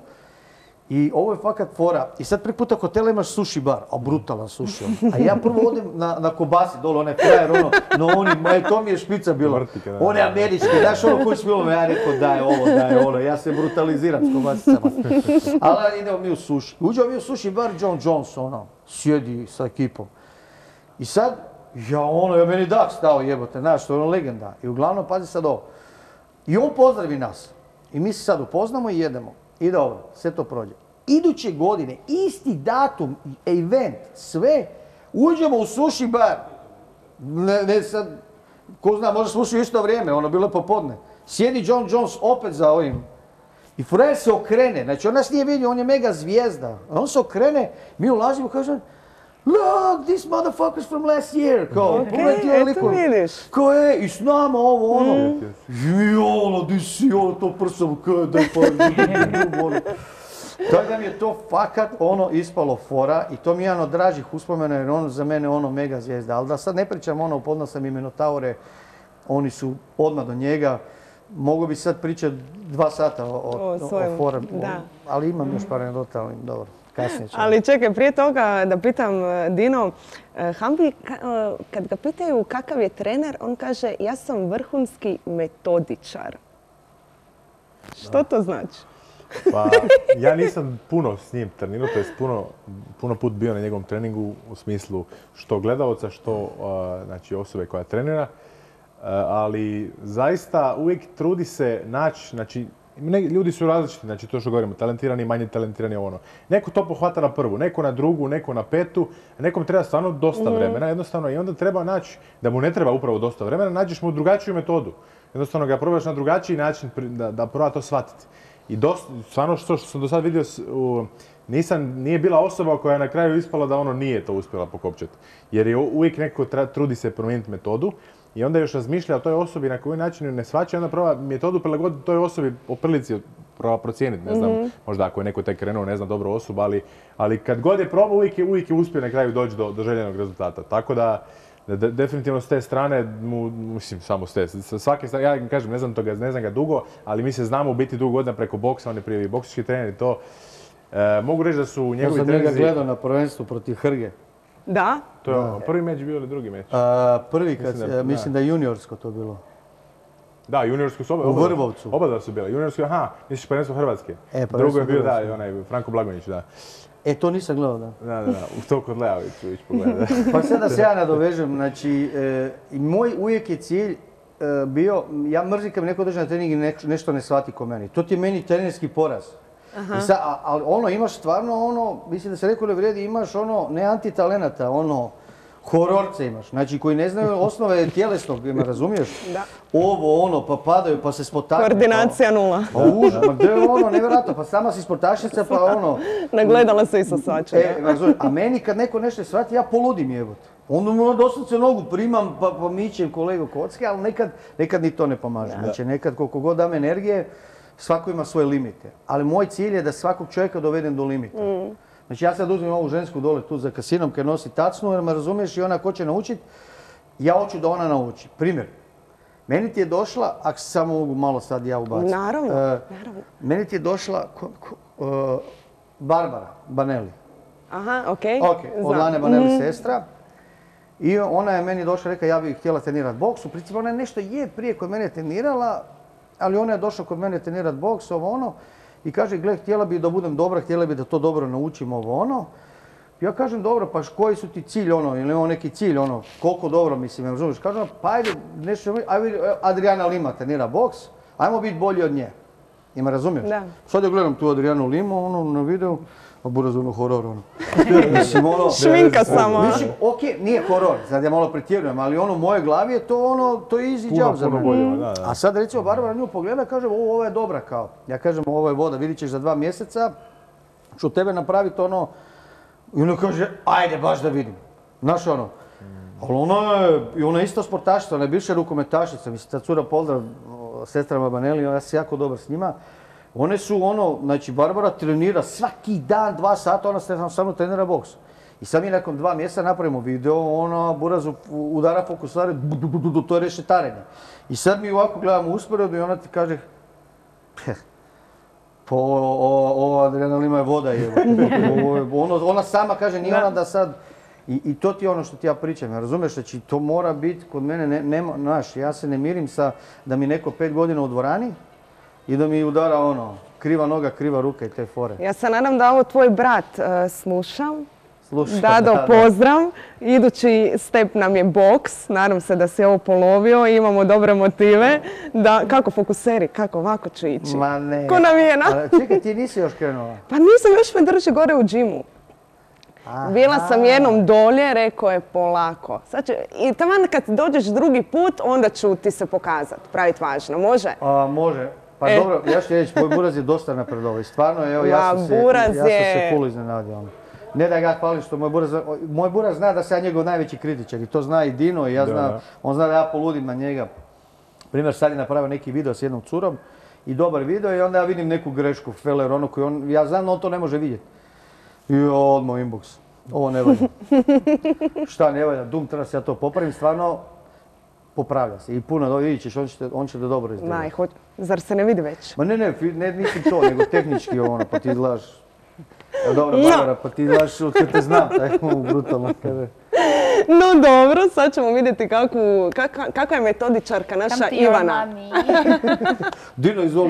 i ovo je fakat fora. I sad prvi puta u hotelu imaš sushi bar, a brutalan sushi. A ja prvo odem na, na kobasi dole, onaj frajer, ono, no oni, e, to mi je špica bilo. One američke, znaš ono koji su bilo, ja rekao daj ovo, daj ono, ja se brutaliziram s kobasicama. Ali idemo mi u sushi. Uđemo mi u sushi bar, John Jones, ono, sjedi sa ekipom. I sad, ja ono, ja meni dah stao jebote, znaš, to je ono legenda. I uglavnom, pazi sad ovo. I on pozdravi nas. I mi se sad upoznamo i jedemo. I dobro, sve to prođe. Iduće godine, isti datum, event, sve, uđemo u sushi bar. Ne, ne sad, ko zna, možda smo ušli u isto vrijeme, ono bilo je popodne. Sjedi John Jones opet za ovim. I frajer se okrene, znači on nas nije vidio, on je mega zvijezda. A on se okrene, mi ulazimo, kažem, look, these motherfuckers from last year. Kao, Okej, eto vidiš. Kao je, i s nama ovo, ono. I ono, di si, ono, to prsom, kao da je pa, ono. Tako da mi je to fakat ono ispalo fora i to mi je jedan od dražih uspomena jer on za mene ono mega zvijezda. Ali da sad ne pričam ono, upoznao sam i Minotaure, oni su odmah do njega. Mogu bi sad pričati dva sata o, o, O svojem, o forum, da. ali imam još par anegdota, ali dobro, kasnije ćemo. Ali čekaj, prije toga da pitam Dino, Hambi, kad ga pitaju kakav je trener, on kaže ja sam vrhunski metodičar. Što to znači? Pa, ja nisam puno s njim trenirao, to jest puno, puno put bio na njegovom treningu u smislu što gledalca, što uh, znači, osobe koja trenira. Uh, ali zaista uvijek trudi se naći, znači, ne, ljudi su različiti, znači to što govorimo, talentirani, manje talentirani, ono. Neko to pohvata na prvu, neko na drugu, neko na petu, a nekom treba stvarno dosta vremena, jednostavno, i onda treba naći, da mu ne treba upravo dosta vremena, nađeš mu drugačiju metodu. Jednostavno ga probaš na drugačiji način da, da proba to shvatiti. I dosta, stvarno što, što sam do sad vidio, u, nisam, nije bila osoba koja je na kraju ispala da ono nije to uspjela pokopčati. Jer je uvijek neko tra, trudi se promijeniti metodu i onda još razmišlja o toj osobi na koji način ju ne shvaća, onda proba metodu prilagoditi toj osobi po prilici proba procijeniti. Ne znam, mm-hmm. možda ako je neko tek krenuo, ne znam dobro osobu, ali, ali kad god je probao, uvijek je, uvijek je uspio na kraju doći do, do željenog rezultata. Tako da, De, definitivno s te strane, mu, mislim samo s te, sa svake strane, ja kažem, ne znam, toga, ne znam ga dugo, ali mi se znamo u biti dugo godina preko boksa, on je prije boksički trener i to. E, mogu reći da su njegovi treninzi... Ja sam treninzi... njega gledao na prvenstvu protiv Hrge. Da? To je da. prvi meč bio ili drugi meč? A, prvi, kad, mislim, da, da, mislim da je juniorsko to bilo. Da, juniorsko su oba. U Vrbovcu. Oba da su bile. Juniorsko, aha, misliš prvenstvo Hrvatske. E, pa drugo je prvenstvo bio, da, Hrvatske. i onaj Franko Blagojnić, da. E, to nisam gledao, da. Da, da, da, u to kod Leović ću ići pogledati. Pa sad da se ja nadovežem, znači, e, i moj uvijek je cilj e, bio, ja mrzim kad mi neko dođe na trening i ne- nešto ne shvati ko meni. To ti je meni trenerski poraz. I sad, a- ali ono, imaš stvarno ono, mislim da se neko ne vrijedi, imaš ono, ne antitalenata, ono, hororce imaš, znači koji ne znaju osnove tjelesnog, me razumiješ? Da. Ovo, ono, pa padaju, pa se spotaknu. Koordinacija nula. Pa užas, ma gdje je ono, nevjerojatno, pa sama si sportašica, pa ono... Nagledala se i sa svačega. E, razumiješ, a meni kad neko nešto shvati, ja poludim jebote. Onda mu doslovce nogu primam, pa, pa mičem kolegu kocke, ali nekad, nekad ni to ne pomaže. Znači, nekad koliko god dam energije, svako ima svoje limite. Ali moj cilj je da svakog čovjeka dovedem do limita. Znači, ja sad uzmem ovu žensku dole tu za kasinom kad nosi tacnu, jer me razumiješ i ona hoće naučiti, ja hoću da ona nauči. Primjer, meni ti je došla, ako samo mogu malo sad ja ubaciti. Naravno, E, naravno. Meni ti je došla ko- ko- e, Barbara Banelli. Aha, okej. Ok, od znam. Lane Banelli sestra. I ona je meni došla i rekla ja bih htjela trenirati boks. U principu ona je nešto je prije kod mene trenirala, ali ona je došla kod mene trenirati boks, ovo ono. I kaže, gle, htjela bi da budem dobra, htjela bi da to dobro naučim, ovo ono. Ja kažem, dobro, pa š- koji su ti cilj, ono, ili imamo neki cilj, ono, koliko dobro, mislim, ne razumiješ. Kažem, pa ajde, nešto, ajde, vidi, Adriana Lima trenira boks, ajmo biti bolji od nje. I me razumiješ? Da. Sad ja gledam tu Adrianu Limu, ono, na videu, a buraz ono horor, ono. Mislim, ono... Šminka samo. Mislim, okej, nije horor, sad ja malo pretjerujem, ali ono u mojoj glavi je to ono, to je easy Puno, job za puno mene. bolje, da, da. A sad recimo Barbara nju pogleda, kaže, ovo, ovo je dobra kao. Ja kažem, ovo je voda, vidit ćeš za dva mjeseca, ću tebe napraviti ono, i ona kaže, ajde baš da vidim. Znaš ono, ali ona je, i ona je isto sportašica, ona je bivša rukometašica, mislim, ta cura pozdrav o, sestrama Banelli, ja sam jako dobar s njima. One su ono, znači Barbara trenira svaki dan, dva sata, ona se samo trenira boks. I sad mi nakon dva mjeseca napravimo video, ona burazu udara fokusare, bu, bu, bu, bu, to je rešetarenje. I sad mi ovako gledamo usporedu i ona ti kaže, pa ovo Adriana Lima je voda je. Ono, ona sama kaže, nije ona da sad... I, I to ti je ono što ti ja pričam, ja razumiješ, znači to mora biti kod mene, ne, nema, znaš, ja se ne mirim sa da mi neko pet godina u dvorani i da mi udara ono, kriva noga, kriva ruka i te fore. Ja se nadam da ovo tvoj brat e, sluša. Slušaj, Dado, pozdrav. Idući step nam je boks. Nadam se da si ovo polovio. Imamo dobre motive. Da, kako fokuseri, kako ovako ću ići. Ma ne. Ko navijena? Ali čekaj, ti nisi još krenula. Pa nisam, još me drži gore u džimu. Bila sam jednom dolje, rekao je polako. Sad će, i taman kad dođeš drugi put, onda ću ti se pokazati, praviti važno. Može? A, može. Pa E. dobro, ja ću reći, moj buraz je dosta napredovao i stvarno, evo, ja Ma, sam se, buraz ja sam se je- full iznenadio. ono. Ne da ga hvalim što moj buraz, moj buraz zna da sam ja njegov najveći kritičar i to zna i Dino i ja Da, znam, da. on zna da ja poludim na njega. Primjer, sad je napravio neki video s jednom curom i dobar video i onda ja vidim neku grešku, feler, ono koji on, ja znam da on to ne može vidjeti. I odmah inbox. Ovo ne valja. Šta ne valja, dum, treba se ja to popravim, stvarno popravlja se. I puno, do- vidit ćeš, on će, te- on će te dobro izgledati. Maj, ho- zar se ne vidi već? Ma ne, ne, fi- ne, nisam to, nego tehnički ono, pa ti izgledaš... A dobro, No. Barbara, pa ti izgledaš od kad te znam, tako brutalno kaže. No dobro, sad ćemo vidjeti kakvu, kakva, kakva je metodičarka naša Come to your Ivana. mommy. Dino, izvoli.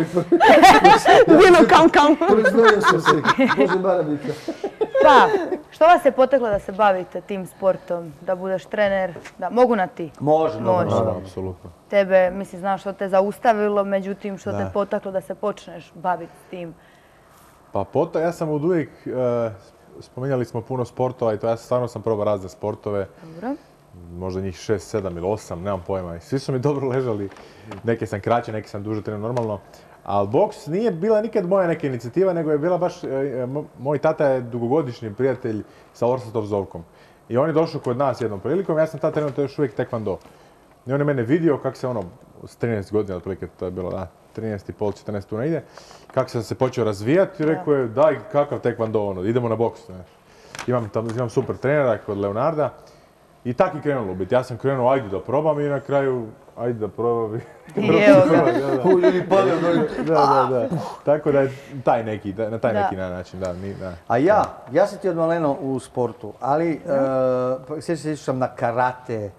Dino, kam, kam. Proizvojio sam se, Bože Barabica. Pa, što vas je poteklo da se bavite tim sportom, da budeš trener, da mogu na ti? Može, dobro, Može. Da, dobro. apsolutno. Tebe, mislim, znaš što te zaustavilo, međutim što Da. te potaklo da se počneš baviti tim. Pa pota, ja sam od uvijek, e, spominjali smo puno sportova i to ja stvarno sam probao razne sportove. Dobro. Možda njih šest, sedam ili osam, nemam pojma. I svi su mi dobro ležali. Neke sam kraće, neke sam duže trenirao normalno. Ali boks nije bila nikad moja neka inicijativa, nego je bila baš, e, mo- moj tata je dugogodišnji prijatelj sa Orsatov Zovkom. I on je došao kod nas jednom prilikom, ja sam tada trenutno još uvijek tekvando. I on je mene vidio kako se ono, s trinaest godina otprilike, to je bilo, da, trinaest i pol, četrnaest tu negdje, kako sam se počeo razvijati i rekao je, daj, kakav tekvando, ono, idemo na boks. Znaš. Imam, tam, imam super trenera kod Leonarda i tak je krenulo biti. Ja sam krenuo, ajde da probam i na kraju, ajde da probam. I evo ga. Da, da. U, ljudi padaju doli. Da, da, da. Tako da je taj neki, da- na taj Da. neki način, da, mi, da. A ja, ja sam ti od maleno u sportu, ali uh, sjećam se išao sam na karate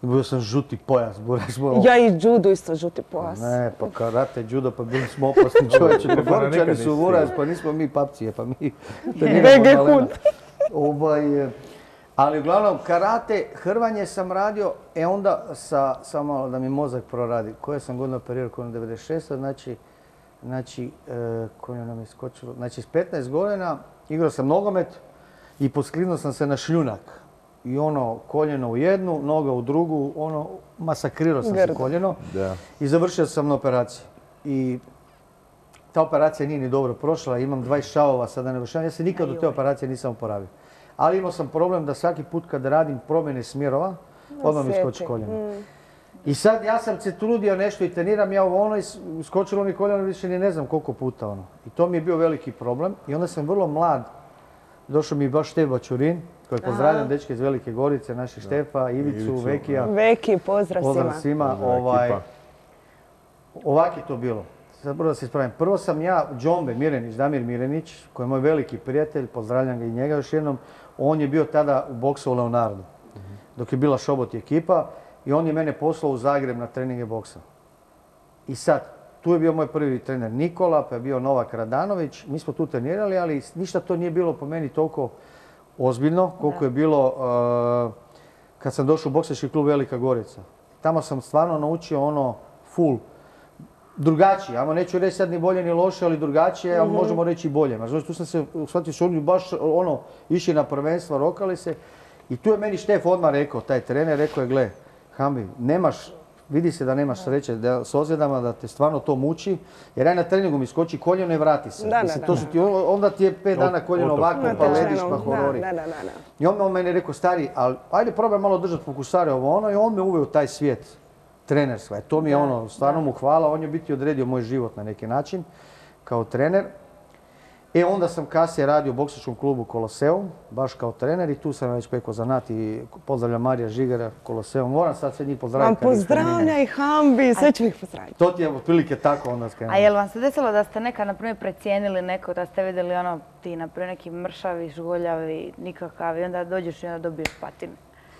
Bio sam žuti pojas, buraz. Ja i judo isto žuti pojas. Ne, pa karate, judo, pa bili smo opasni čovječi. Pa Goričani su buraz, pa nismo mi papcije, pa mi treniramo malena. Ovaj, ali uglavnom, karate, hrvanje sam radio, e onda sa, samo da mi mozak proradi. Koje sam godine operirao, koje devedeset šeste. znači, znači, e, koje nam je skočilo, znači s petnaest godina igrao sam nogomet i posklinuo sam se na šljunak. I ono, koljeno u jednu, noga u drugu, ono, masakrirao sam se koljeno i završio sam na operaciji. I ta operacija nije ni dobro prošla, imam dvadeset šavova, sada ne vršavam, ja se nikad od te operacije nisam oporavio. Ali imao sam problem da svaki put kad radim promjene smjerova, odmah mi skoči koljeno. I sad ja sam se trudio nešto i treniram ja ovo ono i skočilo mi koljeno više ni ne znam koliko puta ono. I to mi je bio veliki problem i onda sam vrlo mlad, došao mi baš Štef Bačurin, koji pozdravljam dečke iz Velike Gorice, naših Štefa, Ivicu, Vekija. Veki, pozdrav svima. Pozdrav svima. Ovaj, ovak je to bilo. Sad prvo da se ispravim. Prvo sam ja, Džombe Mirenić, Damir Mirenić, koji je moj veliki prijatelj, pozdravljam ga i njega još jednom, on je bio tada u boksu u Leonardu, dok je bila Šobot ekipa i on je mene poslao u Zagreb na treninge boksa. I sad, tu je bio moj prvi trener Nikola, pa je bio Novak Radanović, mi smo tu trenirali, ali ništa to nije bilo po meni toliko ozbiljno koliko je bilo uh, kad sam došao u boksački klub Velika Gorica. Tamo sam stvarno naučio ono full, drugačije, ajmo neću reći sad ni bolje ni loše, ali drugačije, ali možemo reći i bolje. Znači, tu sam se, shvatio su oni baš ono, išli na prvenstvo, rokali se i tu je meni Štef odmah rekao, taj trener, rekao je, gle, Hambi, nemaš, vidi se da nemaš sreće da, s ozljedama, da te stvarno to muči, jer ja na treningu mi skoči koljeno i vrati se. Da, Mislim, da, to da. su ti, onda ti je pet dana koljeno ovako, pa lediš, pa horori. Da, da, da, da. I on me on meni rekao, stari, ali ajde probaj malo držati fokusare ovo ono i on me uveo u taj svijet trenerstva. E, to mi je ono, stvarno mu hvala, on je biti odredio moj život na neki način kao trener. E onda sam kasnije radio u boksačkom klubu Koloseum, baš kao trener i tu sam već pekao zanat i pozdravljam Marija Žigara, Koloseum. Moram sad sve njih pozdraviti. Vam pozdravljaj Hambi, sve ću ih pozdraviti. To ti je otprilike tako onda skrenuo. A jel vam se desilo da ste nekad, na primjer, precijenili neko, da ste vidjeli ono, ti, na primjer, neki mršavi, žgoljavi, nikakav i onda dođeš i onda dobiješ patine?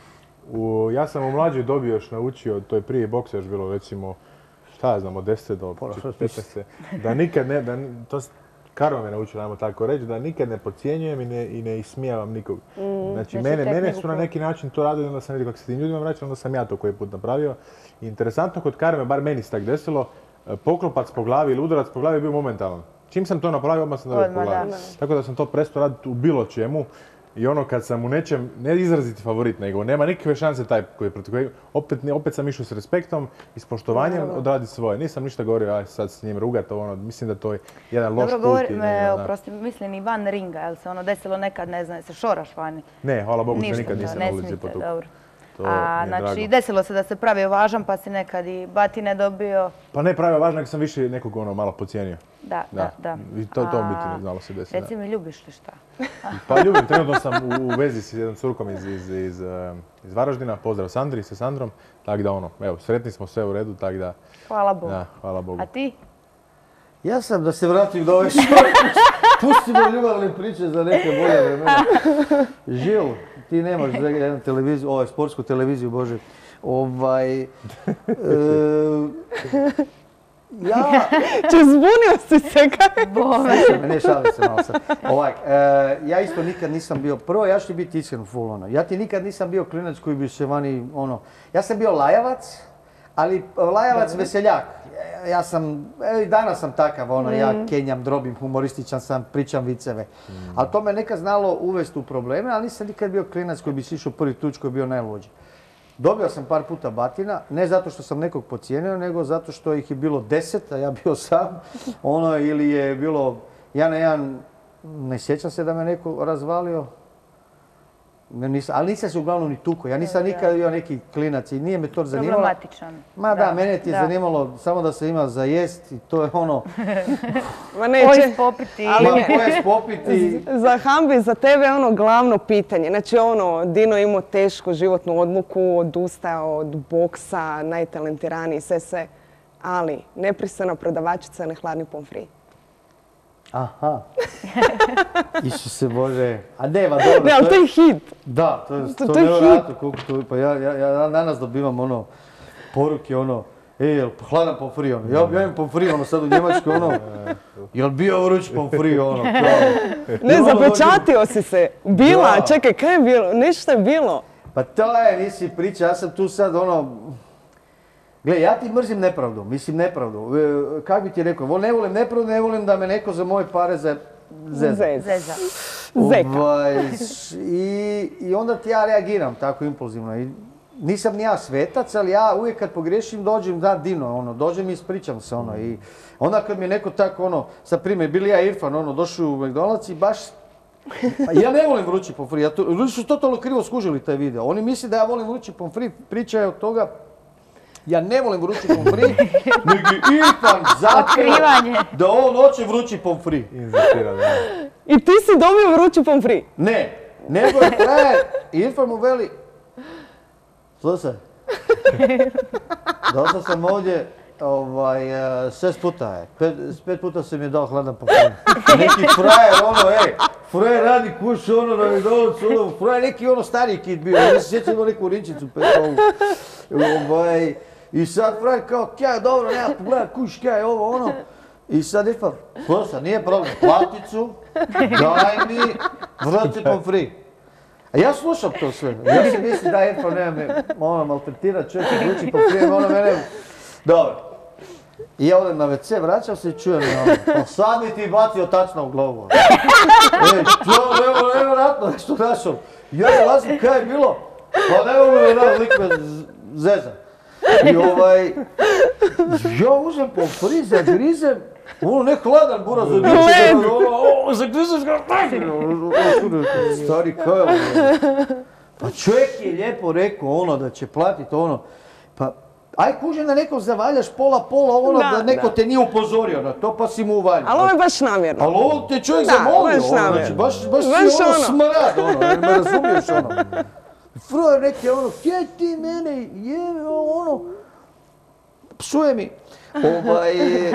U, ja sam u mlađoj dobi još naučio, to je prije boksa još bilo recimo, šta ja znam, od deset do petnaest, da nikad ne, da, to Karma me naučila, ajmo tako reći, da nikad ne podcjenjujem i ne, i ne ismijavam nikog. Mm, znači, znači mene, mene su na neki način to radili, onda sam vidio kako se tim ljudima vraćali, onda sam ja to koji put napravio. I interesantno kod Karme, bar meni se tak desilo, poklopac po glavi ili udarac po glavi je bio momentalan. Čim sam to napravio, odmah sam dobio po glavi. Tako da sam to prestao raditi u bilo čemu. I ono kad sam u nečem, ne izraziti favorit, nego nema nikakve šanse taj koji je protiv kojeg, opet, opet sam išao s respektom i s poštovanjem odraditi svoje. Nisam ništa govorio, aj sad s njim rugat, ono, mislim da to je jedan loš put. Dobro, govori, me, oprosti, mislim i van ringa, jel se ono desilo nekad, ne znam, se šoraš vani? Ne, hvala Bogu, ništa se nikad nisam na ulici potukao. Dobro. A, znači, desilo se da se pravio važan pa si nekad i batine dobio? Pa ne pravio važan, nego sam više nekog ono malo podcijenio. Da, da, da. I to, to biti znalo se desiti. Reci mi, ljubiš li šta? Pa ljubim, trenutno sam u, u vezi s jednom curkom iz, iz, iz, iz Varaždina, pozdrav Sandri, sa Sandrom, tako da ono, evo, sretni smo, sve u redu, tako da... Hvala Bogu. Da, hvala Bogu. A ti? Ja sam, da se vratim do ove šore, pustimo ljubavne priče za neke bolje vremena. Žil, ti nemaš za jednu televiziju, ovaj, sportsku televiziju, Bože. Ovaj, e, ja... Če zbunio si se kaj? Slušaj, ne šalim se malo sad. Ovak, e, ja isto nikad nisam bio, prvo ja ću biti iskren full ono, ja ti nikad nisam bio klinac koji bi se vani ono, ja sam bio lajavac, ali lajavac veseljak. Ja sam, i danas sam takav, ono, ja kenjam, drobim, humorističan sam, pričam viceve. Mm. Ali to me nekad znalo uvesti u probleme, ali nisam nikad bio klinac koji bi si išao prvi tuč koji je bio najluđi. Dobio sam par puta batina, ne zato što sam nekog podcijenio, nego zato što ih je bilo deset, a ja bio sam. Ono, ili je bilo, ja na jedan, ne sjećam se da me neko razvalio. Nisam, ali nisam se uglavnom ni tuko. Ja nisam nikad bio neki klinac i nije me to zanimalo. Problematičan. Ma da, da mene ti je da. zanimalo samo da se ima za jest i to je ono... Ma neće. Pojest popiti. Ali ma pojest popiti. Za Hambi, za tebe je ono glavno pitanje. Znači ono, Dino imao tešku životnu odluku, odustao od boksa, najtalentiraniji, sve sve. Ali nepristojna prodavačica na hladni pomfri. Aha. Isuse Bože, a nema dobro. Ne, ali to je hit. Da, to je, To- to to je nevjerojatno koliko to, pa ja, ja, ja danas dobivam ono, poruke ono, ej, jel hladan pomfri ono, ja, ja imam pomfri ono sad u Njemačkoj ono, jel bio vruć pomfri ono, kao. Ne, I ono zapečatio si se. Bila, Da. čekaj, kaj je bilo? Nešto je bilo. Pa to je, nisi priča, ja sam tu sad ono, gle, ja ti mrzim nepravdu, mislim nepravdu, e, kak bi ti rekao, vol- ne volim nepravdu, ne volim da me neko za moje pare za zeza. Zez. Zeza. Zeka. Ovaj, s- i, I onda ti ja reagiram tako impulzivno. I nisam ni ja svetac, ali ja uvijek kad pogriješim dođem da Dino, ono, dođem i ispričam se, ono, i onda kad mi je neko tako, ono, sad primjer, bili ja i Irfan, ono, došli u McDonald's i baš, pa ja ne volim vrući pomfri, ja to, ljudi su totalno krivo skužili taj video, oni misle da ja volim vrući pomfri, pričaju od toga, ja ne volim vrući pomfri, nego je Irfan zakrio Otkrivanje. da on hoće vrući pomfri. Inzistira, da. I ti si dobio vruću pomfri. Ne, nego je frajer, Irfan mu veli, slušaj, došao sam ovdje, ovaj, uh, šest puta je, pet, pet puta si mi dao hladan pomfri. Neki frajer, ono, ej, frajer radi kuš, ono, na McDonald'su, ono, frajer neki ono stariji kid bio, ja se sjećam imao neku rinčicu, pet, ovu, ovaj, i sad frajer kao, kaj, dobro, nema problema, kuš, kaj, ovo, ono, i sad Irfan, slušaj, nije problem, platicu, daj mi vrući pomfri. A ja slušam to sve. Ja se mislim da Irfan nema me, ono, maltretira čovjek vrući pomfri, ono mene, dobro. I ja odem na ve ce, vraćam se i čujem, ono, pa sad mi ti bacio tačno u glavu. Ej, to je nevjerojatno nešto našao. Ja ne lazim, kaj je bilo? Pa ne mogu me da lik me z- zeza. I ovaj, ja uzem pomfri, zagrizem, ono ne hladan buraz od Led. ono, zagrizem ga, stari, kaj je ovo? Pa čovjek je lijepo rekao ono da će platit ono, pa aj kužem da nekom zavaljaš pola pola ono da, Da, neko da. te nije upozorio na to pa si mu uvaljio. Ali ovo je baš namjerno. Ali ovo te čovjek Da, zamolio, baš ono, namjerno. znači baš, baš, Baš si ono, ono. smrad, ono, jer me razumiješ ono. Frajer neki ono, kaj ti mene jebe, ono, psuje mi. Ovaj,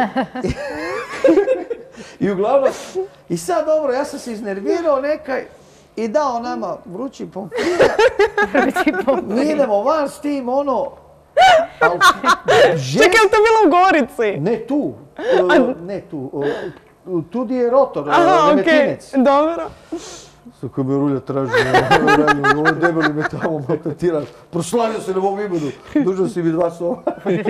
i uglavnom, i sad dobro, ja sam se iznervirao nekaj i dao nama vrući pomfrija. Mi idemo van s tim, ono, ali, žen- Čekaj, je li to bilo u Gorici? ne tu, e, ne tu, e, tu di je rotor, Aha, okej, Remetinec. dobro. Kako me rulja traži, ovo debeli me tamo maltretira. Proslavio se na mom imenu, dužan si mi dva sova.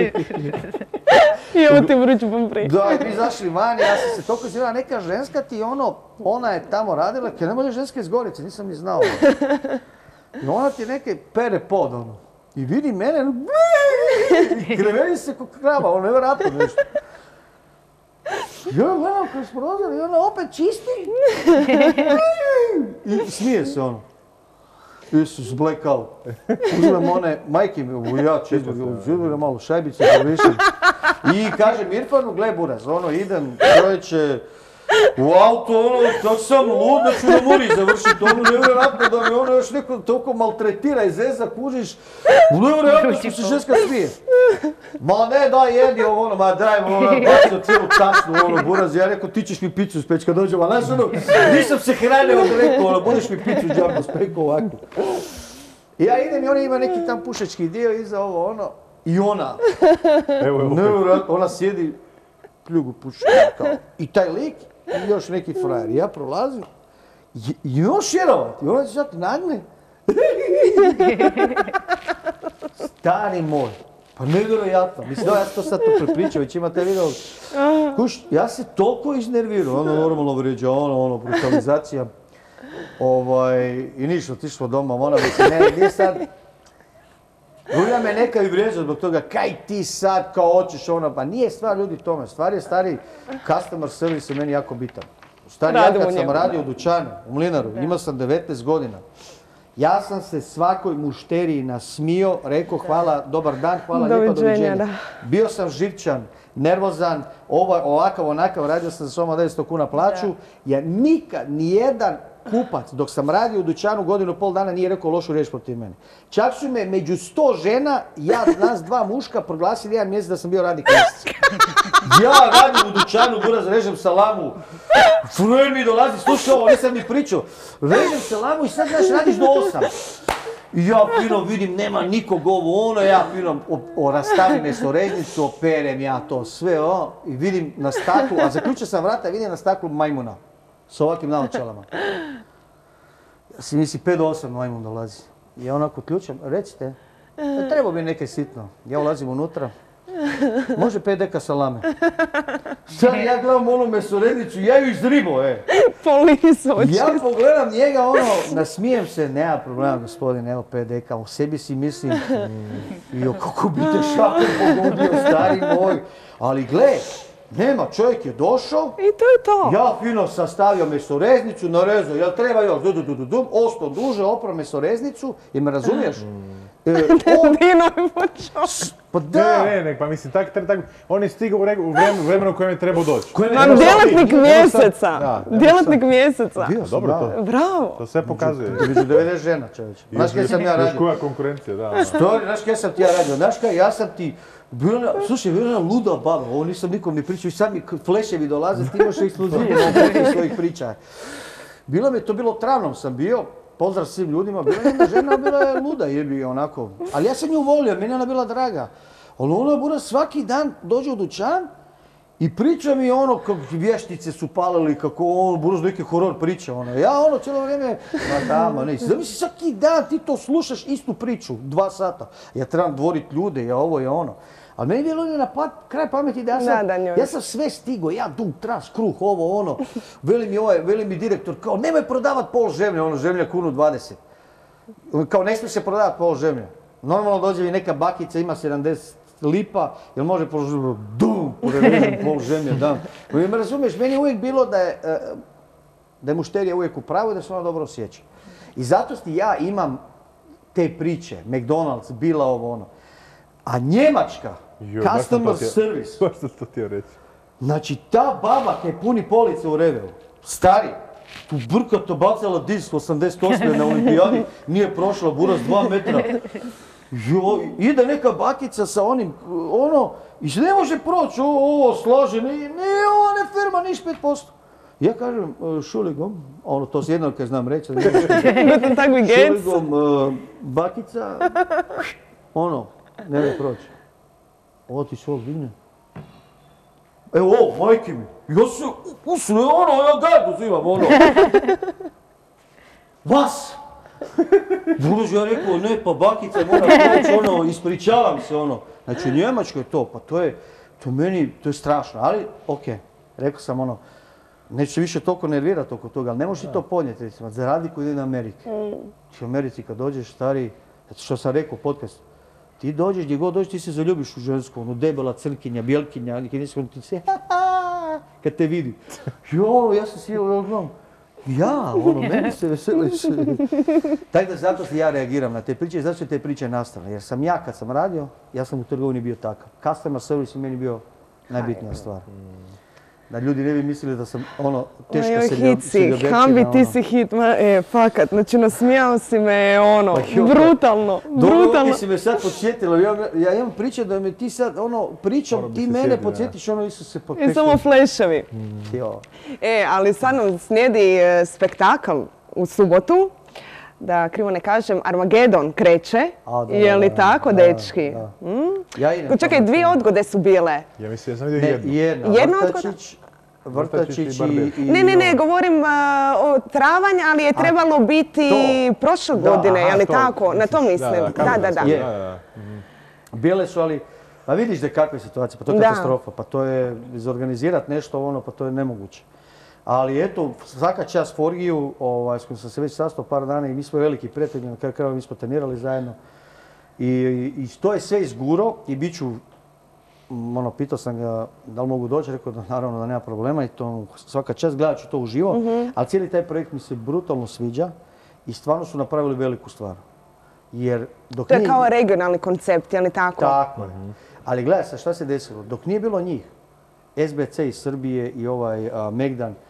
I evo ti vruću pomfri. Da, i mi izašli van, ja sam se toliko izvjela, neka ženska ti ono, ona je tamo radila, kaj nemoj ženske iz Gorice, nisam ni znao. I ona ti neke pere pod, ono. I vidi mene, ono, i kreveni se ko krava, ono, nevjerojatno nešto. Ja gledam kroz prozor i ona opet čisti. I smije se ono. Isus, blackout. Uzmem one, majke mi, ja čizbog, uzmem malo šajbice, povišem. I kažem Irfanu, gle buraz, ono, idem, čovječe, u auto, ono, tako sam lud da ću na muri završiti, ono, nevjerojatno da mi ono još neko toliko maltretira i zeza, kužiš, nevjerojatno što se ženska smije. Ma ne, daj jedi ovo, ono, ma daj, ono, bacio cijelu tašnu, ono, buraz, ja rekao, ti ćeš mi picu speći kad dođem, a znaš, ono, nisam se hranio od rekao, ono, budeš mi picu džabu speku ovako. I ja idem i ona ima neki tam pušački dio iza ovo, ono, i ona, Evo je opet. nevjerojatno, ona sjedi, pljugu puši, kao, i taj lik, i još neki frajer. Ja prolazim, i i još jerovati, ona će sad nagne. Stari moj, pa nevjerojatno, mislim, da ja sam to sad to prepričao, već imate video. Kuš, ja se toliko iznervirao, ono normalno vrijeđa, ono, ono, brutalizacija. Ovaj, i ništa, otišlo doma, ona mi se, ne, nije sad, Rulja me neka i vrijeđa zbog toga, kaj ti sad kao hoćeš ono, pa nije stvar ljudi tome, stvar je stari customer service je meni jako bitan. Stari, ja Radimo kad u sam njemu, radio u da. dućanu, u Mlinaru, imao sam devetnaest godina. Ja sam se svakoj mušteriji nasmio, rekao hvala, dobar dan, hvala lijepa, Doviđenja, doviđenja. da. Bio sam živčan, nervozan, ova, ovakav, onakav, radio sam za soma devetsto kuna plaću, jer nikad, nijedan kupac, dok sam radio u dućanu godinu pol dana, nije rekao lošu riječ protiv mene. Čak su me među sto žena, ja, nas dva muška, proglasili jedan mjesec da sam bio radnik mjesec. Ja radim u dućanu, buraz, režem salamu. Fred mi dolazi, slušaj ovo, nisam ni pričao. Režem salamu i sad, znaš, radiš do osam. I ja fino vidim, nema nikog ovo ono, ja fino rastavim mesoreznicu, operem ja to sve, o, i vidim na staklu, a zaključio sam vrata i vidim na staklu majmuna. S ovakvim naočalama. Ja si misli, pet do osam majmun dolazi. I ja onako ključam, recite, treba bi neke sitno. Ja ulazim unutra, može pet deka salame. Sad ja gledam onu mesoreznicu, ja ju izribo, e. Ja pogledam njega, ono, nasmijem se, nema problema gospodine, evo pet deka, u sebi si mislim, jo, kako bi te šakom pogodio, stari moj. Ali gle, nema, čovjek je došao, i to je to. Ja fino sastavio mesoreznicu, narezao, jel treba još, du, du, du, du, du, ostao duže, oprao mesoreznicu, jer me razumiješ? E, on... Dino je počeo. Pa da! Ne, ne, ne, pa mislim, tak, tak, on je stigao u vremenu, vremenu kojem je trebao doći. Vam djelatnik mjeseca, djelatnik mjeseca. Bio sam, dobro da. to. Bravo. To sve pokazuje. Među devedeset žena, čovječe. Znaš kaj sam ja radio? Još koja konkurencija, da. Stori, znaš kaj sam ti ja radio? Znaš kaj, ja sam ti... Bila, slušaj, bila jedna luda baba, ovo nisam nikom ni pričao i sad mi fleševi dolaze, ti imaš ekskluzivu na svojih priča. Bilo mi je to bilo travnom sam bio, pozdrav svim ljudima, bila jedna žena, bila je luda jebi onako. Ali ja sam nju volio, meni je ona bila draga. Ali ona bura svaki dan dođe u dućan i priča mi ono kako vještice su palili, kako on bura neke horor priče. Ono. Ja ono cijelo vrijeme, ma tamo, ne, zamisli svaki dan ti to slušaš istu priču, dva sata. Ja trebam dvorit ljude, ja ovo, ja ono. Ali meni je bilo na pa, kraj pameti da ja sam, da, ja sam sve stigo, ja dug, tras, kruh, ovo, ono. Veli mi, ovaj, veli mi direktor, kao nemoj prodavat pol žemlje, ono žemlja kunu dvadeset. Kao ne smije se prodavat pol žemlja. Normalno dođe mi neka bakica, ima sedamdeset lipa, jel može pol žemlja, dum, porežem pol žemlje, dam. Me razumiješ, meni je uvijek bilo da je, da je mušterija uvijek u pravu i da se ona dobro osjeća. I zato ti ja imam te priče, McDonald's, bila ovo ono. A Njemačka, jo, customer service. Baš sam to htio reći. Znači, ta baba te puni police u Reveu. Stari, tu brkato bacala disk osamdeset osme na olimpijadi, nije prošla buraz dva metra. Jo, ide neka bakica sa onim, ono, i ne može proći, ovo, ovo slaže, ne, ne, ovo ne firma, niš pet posto. Ja kažem, šuligom, ono, to s jednog kaj znam reći, šuligom, bakica, ono, ne ne proći. Ovo ti se ovo digne. Evo ovo, majke mi, ja se usne, ono, ja gajdu zimam, ono. Vas! Budući ja rekao, ne, pa bakica mora proći, ono, ispričavam se, ono. Znači, u Njemačkoj to, pa to je, to meni, to je strašno, ali, okej, okay, rekao sam, ono, neću se više toliko nervirati oko toga, ali ne možeš ti to podnijeti, recimo, za razliku ide na Amerike. Ti u Americi kad dođeš, stari, što sam rekao u podcastu, ti dođeš, gdje god dođeš, ti se zaljubiš u žensku, ono, debela, crkinja, bjelkinja, kineska, ono, ti se, ha, ha, kad te vidi. Jo, ja sam sjeo, ja znam, ja, ono, meni se veseliš. Tako da zato ja reagiram na te priče i zato su te priče nastale. Jer sam ja, kad sam radio, ja sam u trgovini bio takav. Customer service je meni bio najbitnija stvar. Da ljudi ne bi mislili da sam, ono, teška seljobečina. Hambi, ti si hit, ma, e, fakat, znači nasmijao si me, ono, brutalno, brutalno. Dobro, ti si me sad podsjetila, ja, ja imam priče da me ti sad, ono, pričom, ti mene podsjetiš, ono, Isuse, po I samo fleševi. Mm. E, ali sad nam slijedi spektakl u subotu, da krivo ne kažem, Armagedon kreće, A, da, je li da, tako, da, dečki? Da, da. Mm? Ja idem. Čekaj, dvije odgode su bile. Ja mislim, ja sam vidio jednu. Jedna, jedna Vrtačić, Vrtačić i... i ne, ne, ne, govorim uh, o travanj, ali je trebalo A, biti to. prošle godine, je li tako? Na to mislim. Da, da, da. da. Je. da, da. Mm. Bile su, ali... Pa vidiš da je kakva je situacija, pa to je katastrofa, pa to je izorganizirati nešto ono, pa to je nemoguće. Ali eto, svaka čast Forgiju, ovaj, s kojim sam se već sastao par dana i mi smo veliki prijatelji, na kraju krajeva mi smo trenirali zajedno. I, i, i to je sve izguro i bit ću, ono, pitao sam ga da li mogu doći, rekao da naravno da nema problema i to svaka čast, gledat ću to uživo, mm-hmm. ali cijeli taj projekt mi se brutalno sviđa i stvarno su napravili veliku stvar. Jer dok to je nije... kao regionalni koncept, je li tako? Tako je. Mm-hmm. Ali gledaj sad šta se desilo, dok nije bilo njih, S B C iz Srbije i ovaj uh, Megdan,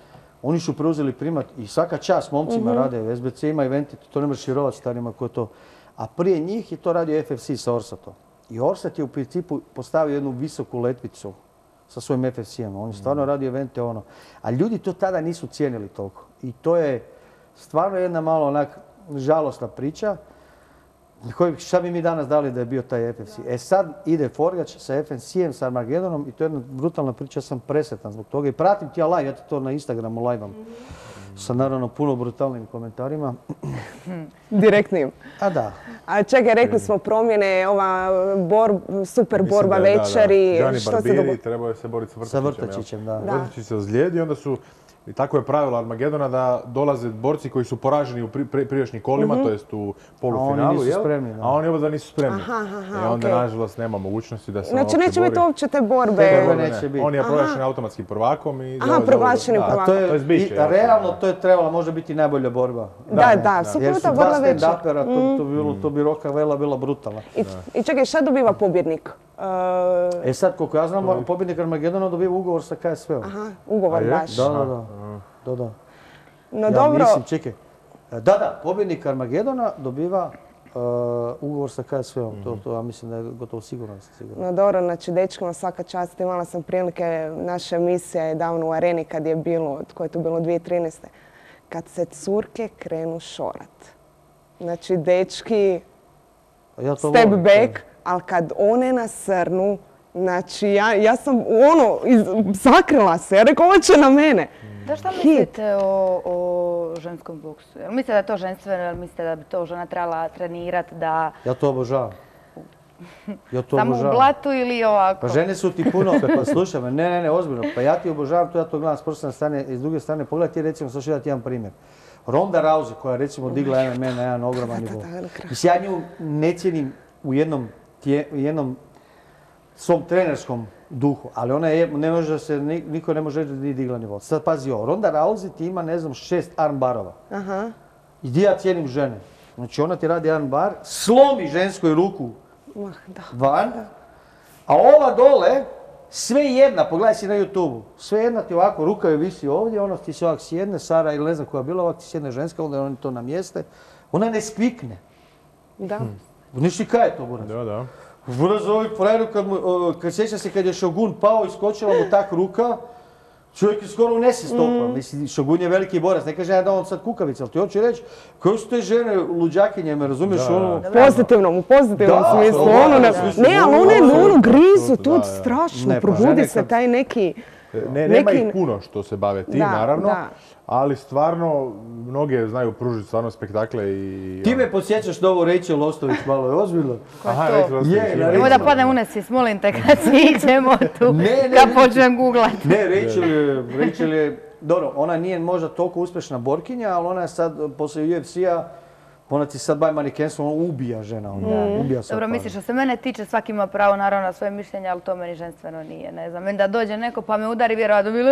Oni su preuzeli primat i svaka čast momcima Mhm. rade, S B C ima eventi, to ne možeš vjerovati starima ko je to. A prije njih je to radio F F C sa Orsatom. I Orsat je u principu postavio jednu visoku letvicu sa svojim F F C-om. On je stvarno radio evente ono. A ljudi to tada nisu cijenili toliko. I to je stvarno jedna malo onak žalosna priča. Koji, šta bi mi danas dali da je bio taj F F C? E sad ide Forgač sa F F C-em, sa Armagedonom i to je jedna brutalna priča, ja sam presretan zbog toga. I pratim ti ja live, ja ti to na Instagramu live-am. Sa naravno puno brutalnim komentarima. Direktnim. A da. A čekaj, rekli smo promjene, ova bor, super borba večeri. Gianni Što se Barbieri dogodilo? trebao je se boriti sa Sa Vrtačićem. Vrtačićem, da. Da. Vrtačić se ozlijedi, onda su, i tako je pravilo Armagedona da dolaze borci koji su poraženi u pri, pri, prijašnjim kolima, to jest u polufinalu, nisu jel? spremni, da. A oni obadva nisu spremni. Aha, aha, I onda, okej. nažalost, nema mogućnosti da se on Znači uopće neće biti bori. uopće te Te borbe. borbe Ne, neće ne, biti. on je Aha. proglašen automatskim prvakom i... Aha, dolazi proglašen ovdje. je Da, A to prvak. je, To je zbiće, i, jel? realno to je trebala možda biti najbolja borba. Da, da, sto Jer su puta dva borba večer. stand-upera, to, to, bi bilo, to bi Roka Vela bila brutalna. I, I čekaj, šta dobiva pobjednik? E, E sad, koliko ja znam, pobjednik Armagedona dobiva ugovor sa K S V-om. aha, ugovor A je? baš. Da, da, da. da, da. No Ja dobro, mislim, čekaj. Da, da, pobjednik Armagedona dobiva uh, ugovor sa K S V-om. To, to ja mislim da je gotovo sigurno. Sam siguran. no dobro, znači dečkima svaka čast. Imala sam prilike, naša emisija je davno u Areni kad je bilo, koje je to bilo dvije tisuće trinaeste. Kad se curke krenu šorat. Znači dečki, Ja to step volim, back, ali kad one nasrnu, znači ja, ja sam ono, iz, sakrila se, ja rekao ovo će na mene. Da, šta Hit. mislite o, o ženskom boksu? Jel mislite da je to ženstveno, jel mislite da bi to žena trebala trenirati da Ja to obožavam. Ja to samo u obožavam. blatu ili ovako? Pa žene su ti puno, pa slušaj me, ne, ne, ne, ozbiljno. Pa ja ti obožavam to, ja to gledam s prste strane i s druge strane. Pogledaj ti recimo, sad ću dati jedan primjer. Ronda Rousey koja je recimo digla M M A na jedan ogroman nivo. Mislim, ja nju ne cijenim u jednom, tije, u jednom svom trenerskom duhu, ali ona je, ne može se, niko ne može reći da nije digla nivo. Sad pazi ovo, Ronda Rousey ti ima, ne znam, šest armbarova. Aha. I di ja cijenim žene. Znači ona ti radi armbar, slomi ženskoj ruku Mah, da. van, a ova dole, sve jedna, pogledaj si na YouTube-u, sve jedna ti ovako, ruka joj visi ovdje, ona ti se ovak sjedne, Sara ili ne znam koja je bila, ovak ti sjedne ženska, onda oni to namjeste, ona ne skvikne. Da. Niš ti kaj je to, Buraz? Da, da. Buraz, ovaj frajeru, kad, mu, o, kad sjeća se kad je Shogun pao, iskočila mu tak ruka, čovjek je skoro unese stopa. Mislim, Shogun je veliki borac, ne kaže ja da on sad kukavica, ali ti hoću reći, koje su te žene luđakinje, me razumiješ, Da, ono... da. U pozitivnom, u pozitivnom Da, smislu. to Ono, ne, da, ne, ali one da, ono grizu, apsolutno, tu da, da. strašno, Ne, pa probudi žene se kad- taj neki... Ne, nema Neki- ih puno što se bave tim, Da, naravno, da. ali stvarno mnoge znaju pružiti stvarno spektakle i... Ti me podsjećaš na ovo Rachel Ostović malo, je ozbiljno? Aha, to? rekla sam Je, ti, na ima. Nemoj da padne unesis, molim te, kad siđemo tu, Ne, ne, kad ne. počnem googlat. Ne, Rachel je, Rachel je, dobro, ona nije možda toliko uspješna borkinja, ali ona je sad, poslije U F C-a, ona ti sad bavi manikenstvom, ona ubija žena, ona ubija sad. Dobro, misliš, što se mene tiče, svaki ima pravo naravno na svoje mišljenje, ali to meni ženstveno nije, ne znam. Meni da dođe neko pa me udari, vjerojatno bi...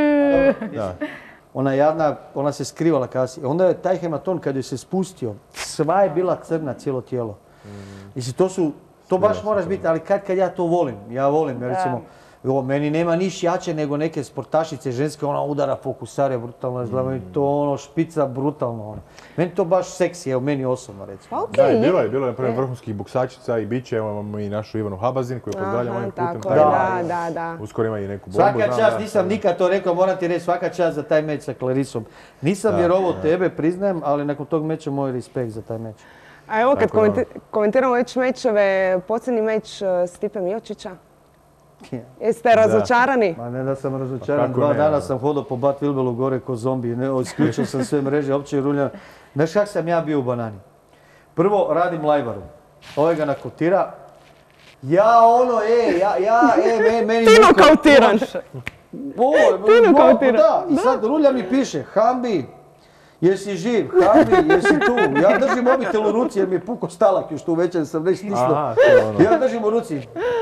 Da. Ona je jadna, ona se skrivala kasnije. Onda je taj hematon kad je se spustio, sva je bila crna cijelo tijelo. Mislim, to su, to baš moraš biti, ali kad kad ja to volim, ja volim, jer recimo, ovo, meni nema niš jače nego neke sportašice ženske, ona udara fokusare, brutalno izgleda, meni to ono špica brutalno ono. Meni to baš seksi, evo meni osobno recimo. Pa okej, Da, i je. bilo je, bilo je na primjer vrhunskih boksačica i bit će, evo imamo i našu Ivanu Habazin koju pozdravljamo Aha, ovim putem. tako je, da, da, da, da. Uskoro ima i neku bombu. Svaka znam, čast, da. nisam nikad to rekao, moram ti reći, svaka čast za taj meč sa Clarisom. Nisam vjerovao tebe, priznajem, ali nakon tog meča moj respekt za taj meč. A evo kad Tako je komenti- komentiramo već mečeve, posljednji meč uh, Stipe Miocića. Jeste razočarani? Ma ne da sam razočaran, kako dva ne, dana ono. sam hodao po Bat Wilbelu gore ko zombi, ne, isključio sam sve mreže, opće ruljam. Znaš kak sam ja bio u banani? Prvo radim lajvaru, ovaj ga nakotira, ja ono, e, ja, ja, e, me, meni... Ti muka- nokautiran. O, Ti o, nokautiran. Da, i sad rulja mi piše, Hambi, jesi živ, Hambi, jesi tu? Ja držim mobitel u ruci jer mi je puko stalak još tu večer sam već stisnuo. Aha, to je ono. Ja držim u ruci.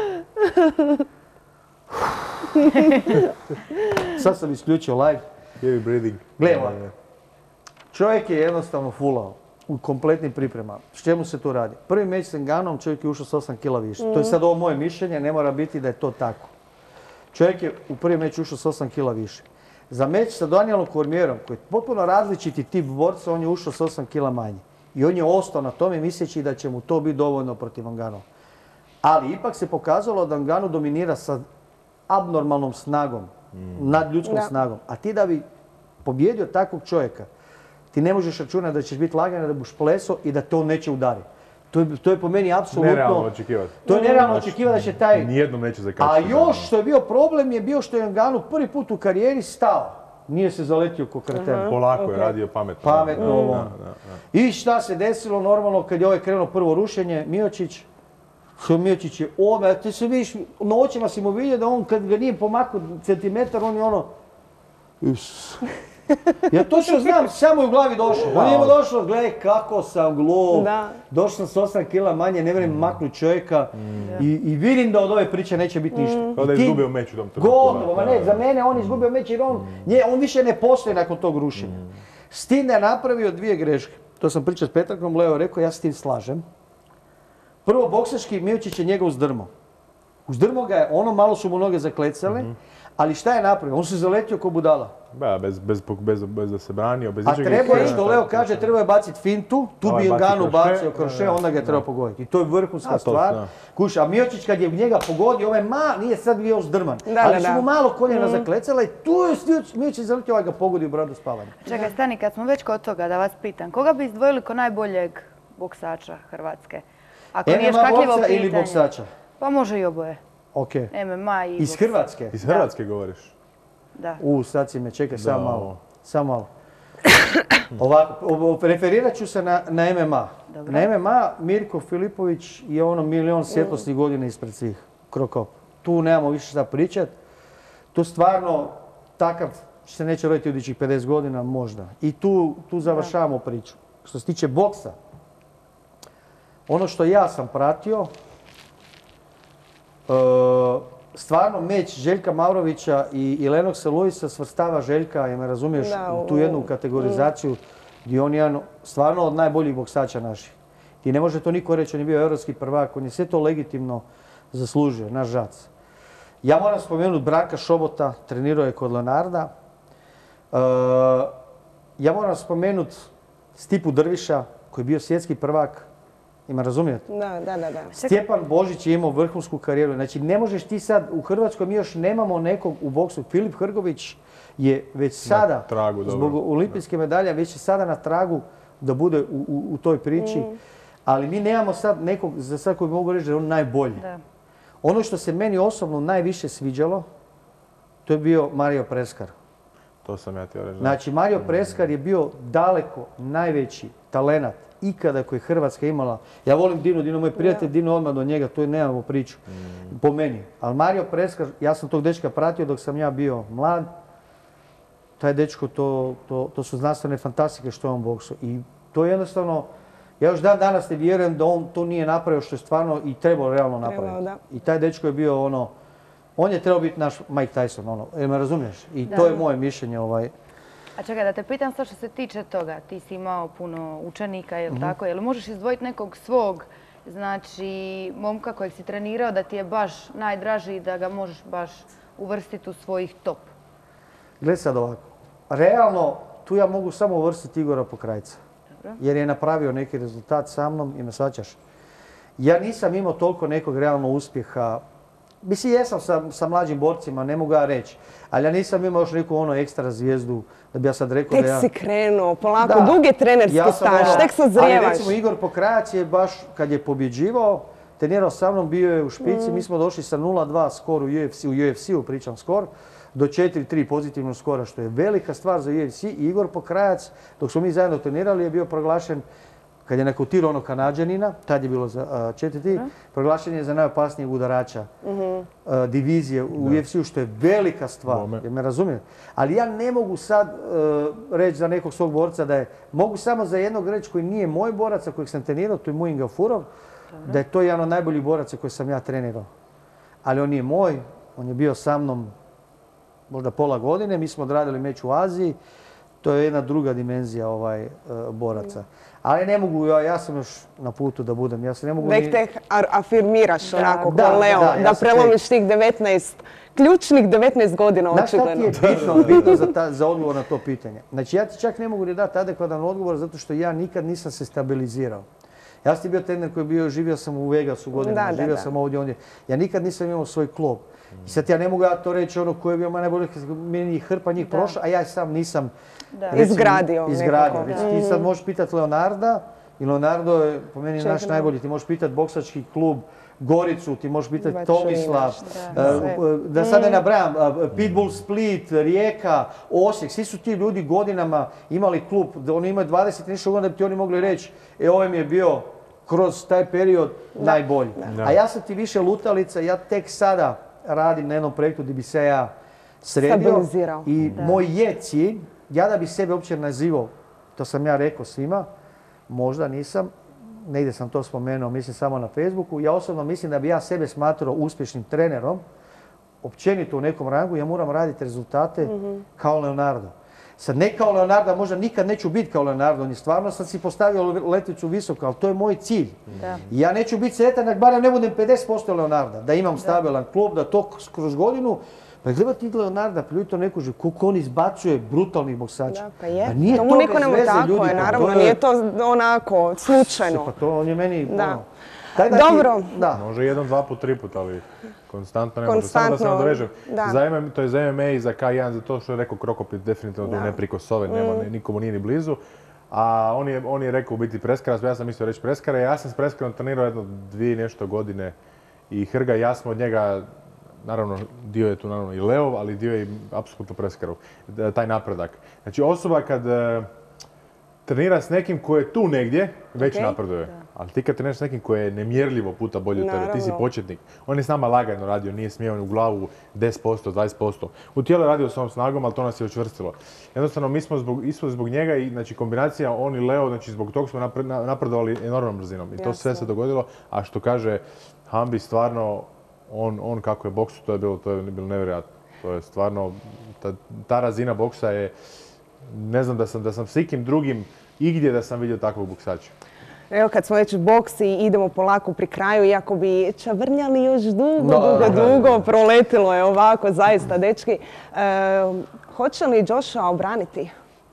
Sad sam isključio live. Heavy breathing. Gle ovako. Čovjek je jednostavno fulao u kompletnim pripremama. S čemu se tu radi? Prvi meč s Ngannouom čovjek je ušao s osam kila više. To je sad ovo moje mišljenje, ne mora biti da je to tako. Čovjek je u prvi meč ušao s osam kila više. za meč sa Danielom Cormierom, koji je potpuno različiti tip borca, on je ušao s osam kila manje. I on je ostao na tome misleći da će mu to biti dovoljno protiv Ngannouva. Ali ipak se pokazalo da Ngannou dominira sa abnormalnom snagom, mm. nad ljudskom da. snagom. A ti da bi pobjedio takvog čovjeka, ti ne možeš računati da ćeš biti lagan, da buš pleso i da te on neće udariti. To je, to je po meni apsolutno... Nerealno očekivati. To je nerealno očekivati da će taj... Nijednom neće zakačiti. A još što je bio problem je bio što je Ngannou prvi put u karijeri stao. Nije se zaletio ko kreten. Uh-huh. Polako okay. je radio pametno. Pametno mm. ovo. I šta se desilo normalno kad je ovaj krenuo prvo rušenje, Miocić. Što Miocić je ome, ti se vidiš, na očima si mu vidio da on kad ga nije pomakao centimetar, on je ono... Is. Ja točno znam, samo je u glavi došao. On je došao, gledaj kako sam glup. Došao sam s osam kila manje, ne vrem maknuti čovjeka. Mm. I, I vidim da od ove priče neće biti ništa. Mm. Kao da je izgubio meč u tom trenutku. Gotovo, ma ne, za mene on izgubio meč jer on, mm. nje, on više ne postoji nakon tog rušenja. Mm. S tim da je napravio dvije greške. To sam pričao s Petrakom, Leo rekao, ja s tim slažem. Prvo, boksački Miocić je njega uzdrmao. Uzdrmao ga je, ono malo su mu noge zaklecale, mm-hmm. ali šta je napravio? On se zaletio ko budala. Ba, bez, bez, bez, bez da se branio, bez A ničega. treba je što Leo kaže, treba je baciti fintu, tu ovaj bi Ngannou bacio kroše, onda ga je treba pogoditi. I to je vrhunska stvar. Kuša, a Miocić kad je njega pogodio, ovaj ma, nije sad bio uzdrman. Da, ali da, su mu malo koljena mm. zaklecala i tu je Miocić zaletio, ovaj ga pogodio u bradu spavanja. Čekaj, stani, kad smo već kod toga, da vas pitam, koga bi izdvojili ko najboljeg boksača Hrvatske? Ako nije škakljivo pitanje. Ili boksača? Pa može i oboje. Ok. M M A i Iz Hrvatske? Iz Hrvatske govoriš? Da. U, sad si me, čekaj, samo malo. Samo malo. Ovako, referirat ću se na, na M M A. Dobro. Na M M A Mirko Filipović je ono milion svjetlosnih godina ispred svih. Krokop. Tu nemamo više šta pričat. Tu stvarno takav se neće roditi u idućih pedeset godina, možda. I tu, tu završavamo priču. Što se tiče boksa, ono što ja sam pratio, stvarno meč Željka Mavrovića i, i Lennoxa Lewisa svrstava Željka, je me razumiješ, da, u tu jednu kategorizaciju gdje on je jedan stvarno od najboljih boksača naših. I ne može to niko reći, on je bio europski prvak, on je sve to legitimno zaslužio, naš žac. Ja moram spomenuti Branka Šobota, trenirao je kod Leonarda. Uh, ja moram spomenuti Stipu Drviša, koji je bio svjetski prvak. Ima razumijete? Da, da, da, da. Stjepan Božić je imao vrhunsku karijeru. Znači, ne možeš ti sad, u Hrvatskoj mi još nemamo nekog u boksu. Filip Hrgović je već sada, tragu, zbog olimpijske medalje, već je sada na tragu da bude u, u, u toj priči. Mm. Ali mi nemamo sad nekog, za sad koji mogu reći da je on najbolji. Da. Ono što se meni osobno najviše sviđalo, to je bio Mario Preskar. To sam ja htio reći. Znači, Mario Preskar je bio daleko najveći talenat ikada koji Hrvatska imala. Ja volim Dinu, Dino moj prijatelj, Dino odmah do njega, to je nemamo priču. Mm. Po meni. Ali Mario Preskar, ja sam tog dečka pratio dok sam ja bio mlad. Taj dečko, to, to, to su znanstvene fantastike što je on boksu. I to je jednostavno, ja još dan danas ne vjerujem da on to nije napravio što je stvarno i trebao realno napraviti. Trebao, I taj dečko je bio ono, on je trebao biti naš Mike Tyson, ono, jel me razumiješ? I da. To je moje mišljenje. Ovaj. A čekaj, da te pitam sad što se tiče toga, ti si imao puno učenika, jel mm-hmm. tako? Jel možeš izdvojiti nekog svog, znači, momka kojeg si trenirao da ti je baš najdraži i da ga možeš baš uvrstiti u svojih top? Gle sad ovako, realno tu ja mogu samo uvrstiti Igora Pokrajca. Dobro. Jer je napravio neki rezultat sa mnom i me shvaćaš. Ja nisam imao toliko nekog realnog uspjeha. Mislim, jesam sa, sa mlađim borcima, ne mogu ja reći. Ali ja nisam imao još neku ono ekstra zvijezdu da bi ja sad rekao tek da ja... Tek si krenuo, polako, da. Dug je trenerski ja staž, ono, tek sazrijevaš. Ali recimo Igor Pokrajac je baš, kad je pobjeđivao, trenirao sa mnom, bio je u špici, mm. mi smo došli sa nula dva skor u U F C, u U F C-u pričam skor, do četiri tri pozitivnog skora, što je velika stvar za U F C. I Igor Pokrajac, dok smo mi zajedno trenirali, je bio proglašen, kad je nakautirao onog Kanađanina, tad je bilo za četiri tri, uh, proglašen je za najopasnijeg udarača uh-huh. uh, divizije u U F C-u, što je velika stvar, jer me razumijete. Ali ja ne mogu sad uh, reći za nekog svog borca da je, mogu samo za jednog reći koji nije moj borac, kojeg sam trenirao, to je Muin Gafurov, da je to jedan od najboljih boraca koji sam ja trenirao. Ali on nije moj, on je bio sa mnom možda pola godine, mi smo odradili meč u Aziji. to je jedna druga dimenzija ovaj, boraca. Ali ne mogu, ja, ja sam još na putu da budem, ja se ne mogu... Da ih te afirmiraš onako, ko Leo, da, da prelomiš tih devetnaest, ključnih devetnaest godina očigledno. Znaš šta ti je bitno, bitno za, ta, za odgovor na to pitanje? Znači ja ti čak ne mogu ni dati adekvatan odgovor zato što ja nikad nisam se stabilizirao. Ja sam ti bio trener koji je bio, živio sam u Vegasu godinama, da, da, živio da. sam ovdje, ondje. Ja nikad nisam imao svoj klub. I sad ja ne mogu ja to reći ono koji je bio najbolji, meni hrpa njih prošla, a ja sam nisam recimo, izgradio. izgradio. Recimo, ti sad možeš pitati Leonarda i Leonardo je po meni Čekaj, naš najbolji. Ti možeš pitati boksački klub Goricu, ti možeš pitati Tomislav, da, uh, da sad ne nabrajam, uh, Pitbull Split, Rijeka, Osijek, svi su ti ljudi godinama imali klub, oni imaju dvadeset nešto godina da bi ti oni mogli reći, e ovaj mi je bio kroz taj period da. najbolji. Da. A ja sam ti više lutalica, ja tek sada radim na jednom projektu gdje bi se ja sredio i da. moj je cilj, ja da bi sebe uopće nazivao, to sam ja rekao svima, možda nisam, negdje sam to spomenuo, mislim samo na Facebooku, ja osobno mislim da bi ja sebe smatrao uspješnim trenerom, općenito u nekom rangu, ja moram raditi rezultate mm-hmm. kao Leonardo. Sad ne kao Leonardo, možda nikad neću biti kao Leonardo, ni stvarno sam si postavio letvicu visoko, ali to je moj cilj. Da. Ja neću biti sretan, ako barem ne budem pedeset posto Leonarda, da imam stabilan klub, da to kroz godinu. Pa gleda ti Leonarda, pljuj to neko že, koliko on izbacuje brutalnih boksača. Da, pa je. Pa nije to to niko bez nema veze, tako ljudi. Je, Pa naravno, to je... nije to onako slučajno. Pa to on je meni... Da. Ono, taj da Dobro. Ti, da. Može jedan, dva put, tri put, ali konstantno ne može. Konstantno, Samo da se nadovežem. da. Za M M, to je za M M A i za K jedan, za to što je rekao Krokopit, definitivno tu neprikosnoven, mm. nema, nikomu nije ni blizu. A on je, on je rekao u biti preskara, ja sam mislio reći preskara. Ja sam s preskarom trenirao jedno dvije nešto godine i Hrga i ja smo od njega, naravno dio je tu naravno i Leo, ali dio je i apsolutno preskarov, taj napredak. Znači osoba kad uh, trenira s nekim ko je tu negdje, već okay. napreduje. Da. Ali ti kad treniraš s nekim ko je nemjerljivo puta bolji od tebe, ti si početnik. On je s nama lagano radio, nije smio u glavu deset posto, dvadeset posto. U tijelo je radio s ovom snagom, ali to nas je učvrstilo. Jednostavno, mi smo zbog, isto zbog njega i znači, kombinacija on i Leo, znači zbog toga smo napredovali enormnom brzinom. I to Jasne. sve se dogodilo, a što kaže Hambi, stvarno, on, on kako je boksu, to je bilo, to je bilo nevjerojatno. To je stvarno, ta, ta razina boksa je, ne znam da sam, da sam s ikim drugim igdje da sam vidio takvog boksača. Evo kad smo već u boksi i idemo polako pri kraju, iako bi čavrnjali još dugo, no, dugo, no, dugo, proletilo je ovako, zaista, dečki. E, hoće li Joshua obraniti?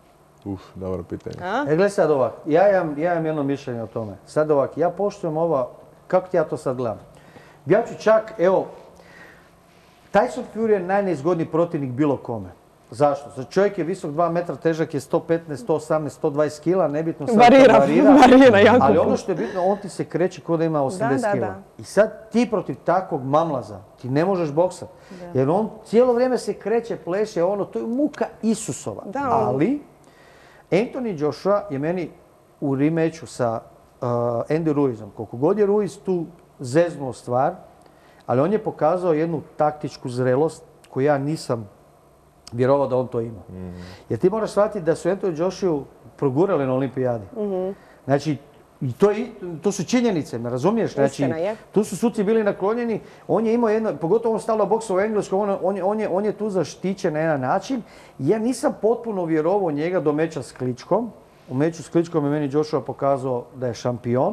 Uf, dobro pitanje. A? E, gledaj sad ovak, ja imam, ja imam jedno mišljenje o tome. Sad ovak, ja poštujem ovo, kako ti ja to sad gledam? Ja ću čak, evo, Tyson Fury je najneizgodniji protivnik bilo kome. Zašto? Za čovjek je visok dva metra, težak je sto petnaest, sto osamnaest, sto dvadeset kila, nebitno sad varira, varira. varira jako. Ali ono što je bitno, on ti se kreće kao da ima osamdeset da, da, kila. da. I sad ti protiv takvog mamlaza, ti ne možeš boksati. Jer on cijelo vrijeme se kreće, pleše, ono, to je muka Isusova. Da, on... Ali, Anthony Joshua je meni u rematchu sa uh, Andy Ruizom, koliko god je Ruiz tu zeznuo stvar, ali on je pokazao jednu taktičku zrelost koju ja nisam vjerovao da on to ima. Mm-hmm. Jer ti moraš shvatiti da su Anthony Joshua progurali na olimpijadi. Mm-hmm. Znači, i to, je, to su činjenice, me razumiješ? Znači, tu su suci bili naklonjeni, on je imao jedno, pogotovo on stalo boksa u engleskom, on, on, je, on, je, on je tu zaštićen na jedan način. Ja nisam potpuno vjerovao njega do meča s Kličkom. U meču s Kličkom je meni Joshua pokazao da je šampion.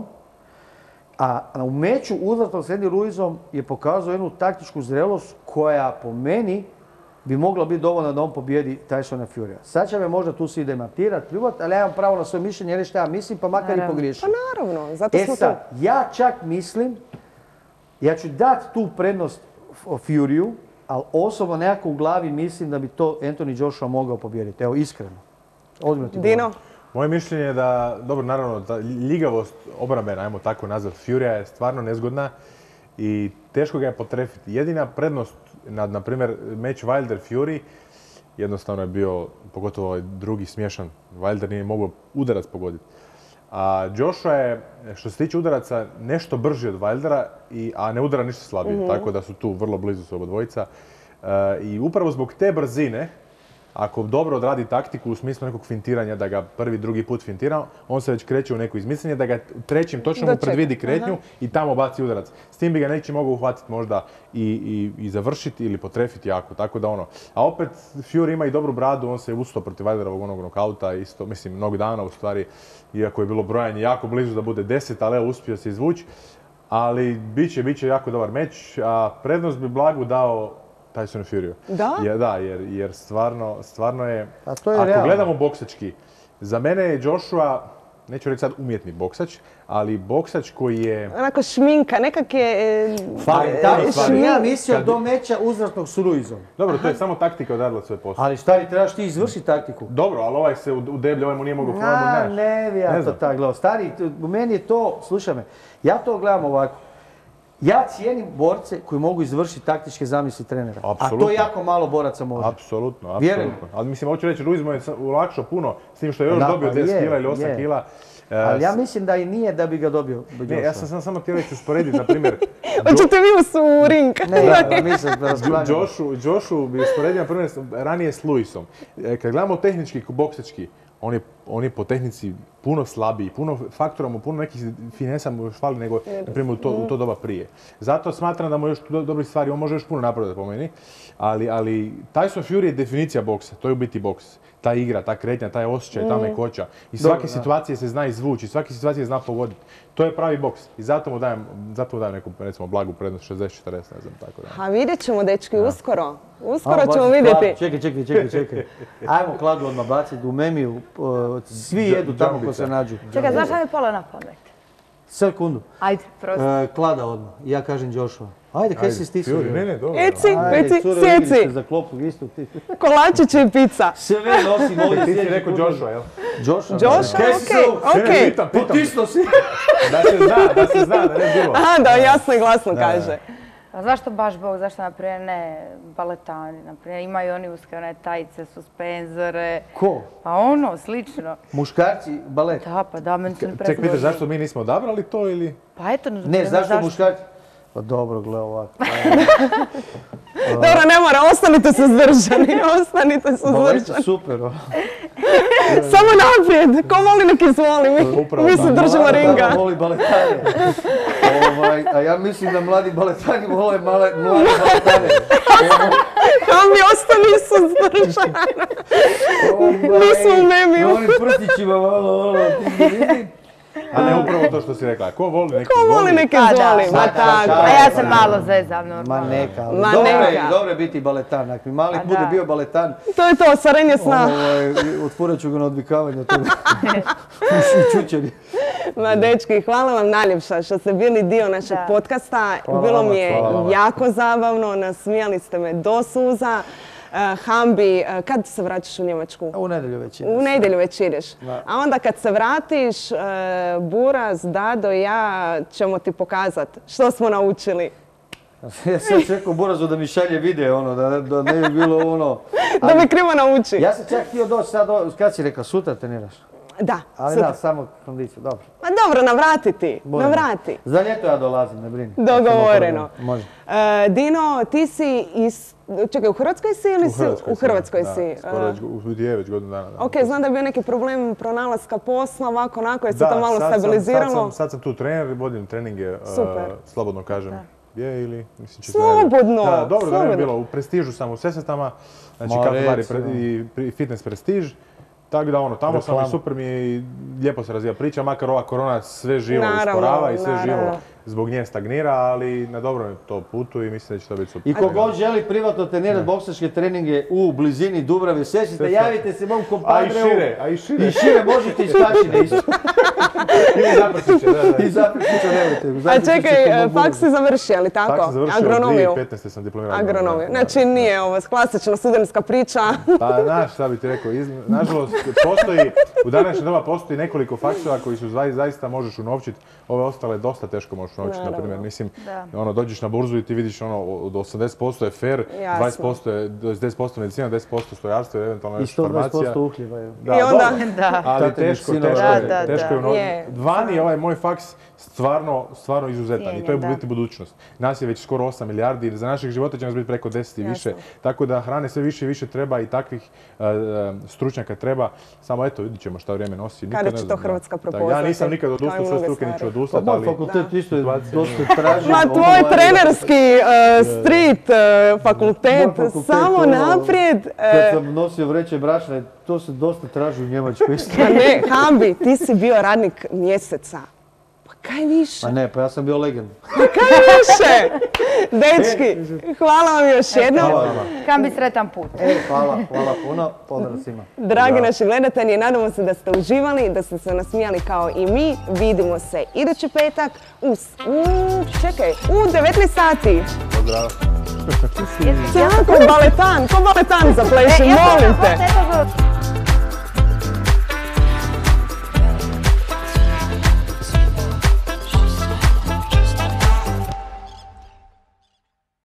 A u meču uzvratom s Andy Ruizom je pokazao jednu taktičku zrelost koja po meni bi mogla biti dovoljna da on pobjedi Tysona Furya. Sad će me možda tu svi demantirati, pljuvati, ali ja imam pravo na svoje mišljenje, jer šta ja mislim, pa makar naravno. i pogriješim. Pa naravno, zato smo e sad, tu. Ja čak mislim, ja ću dati tu prednost Furyu, ali osobno nekako u glavi mislim da bi to Anthony Joshua mogao pobjediti. Evo, iskreno. Ozbiljno ti Dino? govorim. Moje mišljenje je da, dobro, naravno, ta ljigavost obrambena, ajmo tako nazvati, Furya je stvarno nezgodna i teško ga je potrefiti. Jedina prednost nad, na primjer, meč Wilder-Fury jednostavno je bio, pogotovo ovaj drugi smiješan. Wilder nije mogao udarac pogoditi. A Joshua je, što se tiče udaraca, nešto brži od Wildera, i, a ne udara ništa slabije. Mm-hmm. Tako da su tu vrlo blizu su oba dvojica. E, I upravo zbog te brzine ako dobro odradi taktiku u smislu nekog fintiranja, da ga prvi, drugi put fintira, on se već kreće u neko izmisljenje, da ga trećim točno mu predvidi kretnju i tamo baci udarac. S tim bi ga neće mogao uhvatiti možda i, i, i završiti ili potrefiti jako, tako da ono. A opet Fury ima i dobru bradu, on se je ustao protiv Wilderovog onog nokauta, isto, mislim, mnogo dana u stvari, iako je bilo brojanje jako blizu da bude deset, ali evo uspio se izvući. Ali bit će, bit će jako dobar meč, a prednost bi Blagu dao Tyson Furyu. Da? Je, da, jer, jer stvarno, stvarno je... A to je ako realno. gledamo boksački, za mene je Joshua, neću reći sad umjetni boksač, ali boksač koji je... Onako šminka, nekak je... e, Ali e, tako sam šmin- ja mislio Kad- do meča uzvratnog s Ruizom. Dobro, to je samo taktika odradila svoj posao. Ali šta li trebaš ti izvršiti taktiku? Dobro, ali ovaj se udeblja, ovaj mu nije mogao Na, formu, ne bi ja Ne to znam. tako gledao. Stari, t- u meni je to, slušaj me, ja to gledam ovako. Ja cijenim borce koji mogu izvršiti taktičke zamisli trenera. A Apsolutno. to jako malo boraca može. Apsolutno, Vjerujem. apsolutno. Ali mislim, hoću reći, Ruiz mu je sa- olakšao puno, s tim što je još Da, dobio pa deset je, kila ili osam je. kila. E, Ali ja s- mislim da i nije da bi ga dobio. Ne, ja sam sam samo htio reći usporediti, na primjer, Hoćete vi u su ring? Ne, da, da, mislim da rasklanjam. Joshu, Joshu bi usporedio na primjer ranije s Luisom. E, Kad gledamo tehnički, boksački, on je, on je po tehnici puno slabiji, puno faktora mu, puno nekih finesa mu još fali nego, na primjer, u to, u to doba prije. Zato smatram da mu još do, dobrih stvari, on može još puno napraviti po meni, ali, ali Tyson Fury je definicija boksa, to je u biti boks. Ta igra, ta kretnja, taj osjećaj, ta mekoća. I svake Dobro, da. situacije se zna izvući, svake situacije zna pogoditi. To je pravi boks. I zato mu dajem, zato mu dajem neku, recimo, blagu prednost šezdeset četrdeset, ne znam, tako da. A vidjet ćemo, dečki, uskoro. Uskoro Ajmo ćemo baciti vidjeti. kladu. Čekaj, čekaj, čekaj, čekaj. Ajmo kladu odmah baciti u Memiju. uh, Svi jedu tamo ko Džambica. se nađu. Čekaj, znaš šta mi je palo na pamet? Sekundu. Ajde, prosto. Uh, Klada odmah. Ja kažem Joshua. Ajde, kaj si stisao? Fury, ne, ne, dobro. Eci, Ajde, peci, cure, vidi se sjeci. za klopu istu ti. Kolačići i pizza. Sve nosim ovdje. Ti si sjedi rekao kudu. Joshua, jel? Joshua? Joshua, Kaj si se okej, ovo- okej. Pitam, pitam. Potisno si. Da se zna, da se zna, da ne bi bilo. Aha, da jasno i glasno kaže. A zašto baš Bog, zašto naprimjer ne baletani, naprimjer imaju oni uske one tajice, suspenzore, Ko? pa ono, slično. Muškarci, balet. Da, pa da, meni se ne Ček, pitaš zašto mi nismo odabrali to ili... Pa eto, Ne, zašto muškarci? Pa dobro, gle ovako. Dobro, ne mora, ostanite suzdržani, ostanite Balet je suzdržani. super. o. Samo naprijed, ko voli nek izvoli, mi, Upravo mi se tako. držimo Mlada ringa. dama voli baletane. Ovaj, a ja mislim da mladi baletani vole male, mlade baletane. A mi ostani suzdržani. Mi smo u memiju. Na onim prstićima, malo, ono, ti vidi. A ne upravo to što si rekla. Ko voli neki Ko voli nek izvoli, ma sad, tako. sad, A ja se malo zezam Ma normalno. neka, ali Ma dobro je, neka. dobro je biti baletan. Ako mi Malik Pa bude da. bio baletan, To je to, sarenje sna. ovaj, otvorit ću ga na odvikavanje od toga. U čučeri. Ma dečki, hvala vam najljepša što ste bili dio našeg Da. podcasta. Hvala Bilo vama, mi je hvala vama. jako zabavno, nasmijali ste me do suza. Uh, Hambi, uh, kad se vraćaš u Njemačku? U nedjelju već U nedjelju već ideš. Da. A onda kad se vratiš, uh, Buraz, Dado i ja ćemo ti pokazat što smo naučili. Ja sam čekao Burazu da mi šalje video, ono, da, da ne bi bilo ono... Da me krivo nauči. Ja sam čak htio doći sad, o- kad si rekao, sutra treniraš? Da, Ali sutra. da, samo kondiciju, dobro. Ma dobro, navrati ti, Budemo. navrati. Za ljeto ja dolazim, ne brini. Dogovoreno. Može. E, Dino, ti si iz... Čekaj, u Hrvatskoj si ili U si? Hrvatskoj, U Hrvatskoj da, si. Skoro E, već, u je već godinu dana. Da. Ok, znam da je bio neki problem pronalaska posla, ovako, onako, je se Da, to malo sad sam- stabiliziralo. Sad sam, sad sam tu trener, vodim treninge, uh, Super. slobodno kažem. Je ili? Mislim, će Slobodno, Da, dobro da ne slobodno. bi bilo. U Prestižu sam u Sesvetama, znači Ma, kako vari recimo. i pri- fitness Prestiž. Tako da ono, tamo sam i Reklama. super mi je i lijepo se razvija priča, makar ova korona sve živo Naravno, usporava i sve naravno. živo zbog nje stagnira, ali na dobrom je to putu i mislim da će to biti super. I kogod želi privatno trenirati boksačke treninge u blizini Dubrave, Sesvete, Sve, sve. javite se mom A i kompadreu. šire, a i šire. I šire možete iz Kačine isto. Ili Zapršiće, da, da. I Zaprešića nemojte. u A Zaprešiću čekaj, kod e, mog faks si završio, ali tako? Tako sam završio, Agronomiju. dvije tisuće petnaeste sam diplomirao. Agronomiju. Da, da, Znači da. nije ovo klasična studentska priča. Pa, znaš, šta bi ti rekao, iz- nažalost, postoji, u današnje doba postoji nekoliko faksova koji su zai- zaista možeš unovčiti, ove ostale dosta teško možeš trošiš noć, na Naravno. primjer. Mislim, Da. ono, dođeš na burzu i ti vidiš ono, od osamdeset posto je fair, Jasno. dvadeset posto je, deset posto medicina, deset posto strojarstvo i eventualno I još sto dvadeset farmacija. posto uhljeba je. Da, I onda- dobro. Da. Ali Tatini teško, sinova. teško, Da, je, da, teško je. da. ono- Je. Vani je ovaj moj faks stvarno, stvarno izuzetan i to je u Cijenjen, biti budućnost. Nas je već skoro osam milijardi i za naših života će nas biti preko deset i više. Jasno. Tako da hrane sve više i više treba i takvih e, e, stručnjaka treba. Samo eto, vidit ćemo šta vrijeme nosi. Nikad Kada ne će znam, to da. Hrvatska Tako, prepoznati, Ja nisam nikad kao i odustao sve mnoge struke, neću stvari. Pa odustati, moj ali... fakultet isto je situacija dosta tražen. Ma tvoj ovaj, trenerski e, street e, fakultet, Moj fakultet, samo ono, naprijed. Kad e, sam nosio vreće brašna, to se dosta traži u Njemačkoj isto. Pa ne, Hambi, ti si bio radnik mjeseca. Pa kaj više? Pa ne, pa ja sam bio legend. Kaj više? Dečki, hvala vam još jednom. Hvala vama. Kambi sretan put. E, hvala, hvala puno. Pozdrav svima. Dragi naši gledatelji, nadamo se da ste uživali, da ste se nasmijali kao i mi. Vidimo se idući petak u, s- u čekaj, u devetnaest sati. Pozdrav. Tako, baletan, ko baletan zapleši, E, ja sam- molim te. Evo, evo,